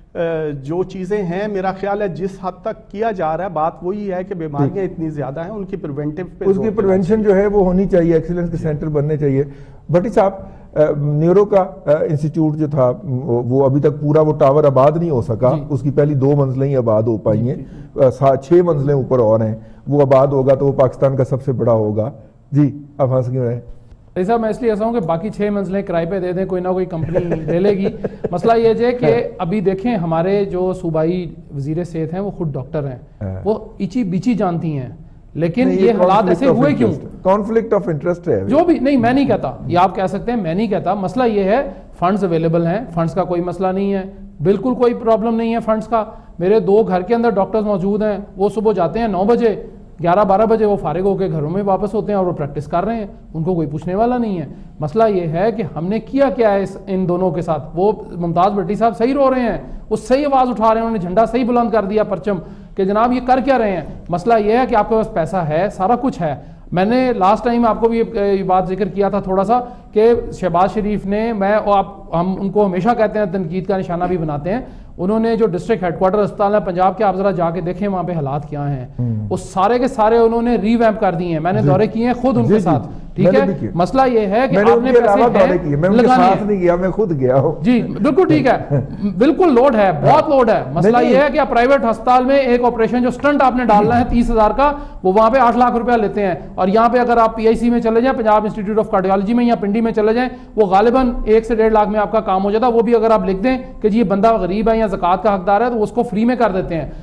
جو چیزیں ہیں میرا خیال ہے جس حد تک کیا جا رہا ہے، بات وہی ہے کہ بیماریاں اتنی زیادہ ہیں، ان کی پریونٹیو پہ اس کی پریونشن جو ہے وہ ہونی چاہیے، ایکسیلنس کے سینٹر بننے چاہیے. بھٹی صاحب، نیورو کا انسٹیٹیوٹ جو تھا وہ ابھی تک پورا وہ ٹاور آباد نہیں ہو سکا، اس کی پہلی دو منزلیں ہی آباد ہو پائی ہیں، چھ منزلیں اوپر اور ہیں، وہ آباد ہوگا تو وہ پاکستان کا سب سے بڑا ہوگا. جی آپ ہنس کیوں رہے؟ صاحب میں اس لیے ایسا ہوں کہ باقی چھ منزلیں کرائے پہ دے دیں، کوئی نہ کوئی کمپنی لے لے گی. مسئلہ یہ ہے کہ ابھی دیکھیں ہمارے جو صوبائی وزیر صحت ہیں وہ خود ڈاکٹر ہیں، وہ ایچی بیچی جانتی ہیں، لیکن یہ حالات ایسے ہوئے کیوں؟ کانفلکٹ آف انٹرسٹ ہے جو بھی نہیں، میں نہیں کہتا، یہ آپ کہہ سکتے ہیں، میں نہیں کہتا. مسئلہ یہ ہے فنڈز اویلیبل ہیں، فنڈز کا کوئی مسئلہ نہیں ہے، بالکل کوئی پرابلم نہیں ہے فنڈز کا. میرے دو گھر کے اندر ڈاکٹرز موجود ہیں، وہ صبح جاتے ہیں نو بجے، گیارہ بارہ بجے وہ فارغ ہو کے گھروں میں واپس ہوتے ہیں اور وہ پریکٹس کر رہے ہیں، ان کو کوئی پوچھنے والا نہیں ہے. مسئلہ یہ ہے کہ ہم نے کیا کیا ہے ان دونوں کے ساتھ. وہ ممتاز بھٹی صاحب صحیح رو رہے ہیں، وہ صحیح آواز اٹھا رہے ہیں، انہوں نے جھنڈا صحیح بلند کر دیا، پرچم، کہ جناب یہ کر کیا رہے ہیں. مسئلہ یہ ہے کہ آپ کے پاس پیسہ ہے، سارا کچھ ہے. میں نے لاسٹ ٹائم آپ کو بھی یہ بات ذکر کیا تھا تھوڑا سا کہ شہباز شریف نے، میں آپ ہم ان کو ہمیشہ کہتے ہیں، تنقید کا نشانہ بھی بناتے ہیں، انہوں نے جو ڈسٹرکٹ ہیڈ کوارٹر اسپتال ہے پنجاب کے، آپ ذرا جا کے دیکھیں وہاں پہ حالات کیا ہیں، وہ سارے کے سارے انہوں نے ری ویمپ کر دیے ہیں. میں نے دورے کیے ہیں خود ان کے ساتھ، ٹھیک ہے. مسئلہ یہ ہے کہ آپ نے پیسے نہیں گیا، میں خود گیا ہوں. جی بالکل ٹھیک ہے، بالکل لوڈ ہے، بہت لوڈ ہے. مسئلہ یہ ہے کہ آپ پرائیویٹ ہسپتال میں ایک آپریشن جو سٹنٹ آپ نے ڈالنا ہے تیس ہزار کا، وہ وہاں پہ آٹھ لاکھ روپیہ لیتے ہیں. اور یہاں پہ اگر آپ پی آئی سی میں چلے جائیں، پنجاب انسٹیٹیوٹ آف کارڈیالوجی میں یا پنڈی میں چلے جائیں، وہ غالباً ایک سے ڈیڑھ لاکھ میں آپ کا کام ہو جاتا ہے. وہ بھی اگر آپ لکھ دیں کہ جی یہ بندہ غریب ہے یا زکوٰۃ کا حقدار ہے تو اس کو فری میں کر دیتے ہیں.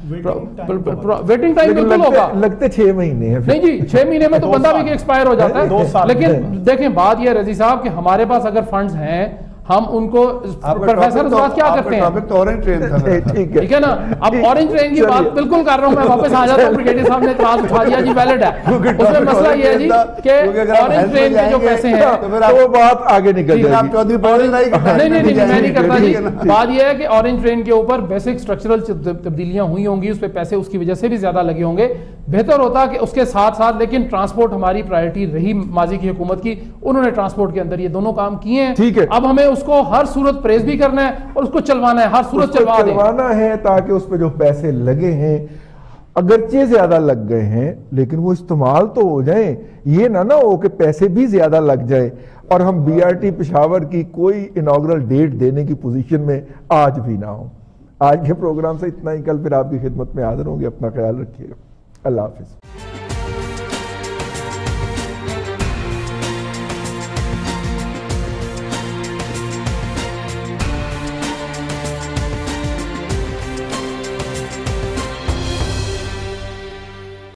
ویٹنگ ٹائم بالکل ہوگا، لگتے چھ مہینے ہیں. نہیں جی چھ مہینے میں تو بندہ بھی ایکسپائر ہو جاتا ہے. لیکن دیکھیں بات یہ رضی صاحب کہ ہمارے پاس اگر فنڈز ہیں، ہم ان کو پروفیسر بات کیا کرتے ہیں، ٹھیک ہے نا. اب اورنج ٹرین کی بات بالکل کر رہا ہوں میں، واپس آ جاتا ہوں. بریگیڈیئر صاحب نے اعتراض اٹھا دیا جی ویلڈ ہے، اس میں مسئلہ یہ ہے جی کہ اورنج ٹرین کے جو پیسے ہیں وہ بات آگے نکل جائے گی. نہیں نہیں نہیں میں نہیں کرتا جی. بات یہ ہے کہ اورنج ٹرین کے اوپر بیسک اسٹرکچرل تبدیلیاں ہوئی ہوں گی، اس پہ پیسے اس کی وجہ سے بھی زیادہ لگے ہوں گے. بہتر ہوتا کہ اس کے ساتھ ساتھ، لیکن ٹرانسپورٹ ہماری پرائرٹی رہی ماضی کی حکومت کی، انہوں نے ٹرانسپورٹ کے اندر یہ دونوں کام کیے ہیں. اب ہمیں اس کو ہر صورت پریز بھی کرنا ہے اور اس کو چلوانا ہے، ہر صورت چلوا دیں. چلوانا ہے تاکہ اس پہ جو پیسے لگے ہیں اگرچہ زیادہ لگ گئے ہیں لیکن وہ استعمال تو ہو جائیں. یہ نہ نہ ہو کہ پیسے بھی زیادہ لگ جائے اور ہم بی آر ٹی پشاور کی کوئی انوگرل ڈیٹ دینے کی پوزیشن میں آج بھی نہ ہوں. آج کے پروگرام سے اتنا ہی، کل پھر آپ کی خدمت میں حاضر ہوں گے. اپنا خیال رکھیے گا. اللہ حافظ.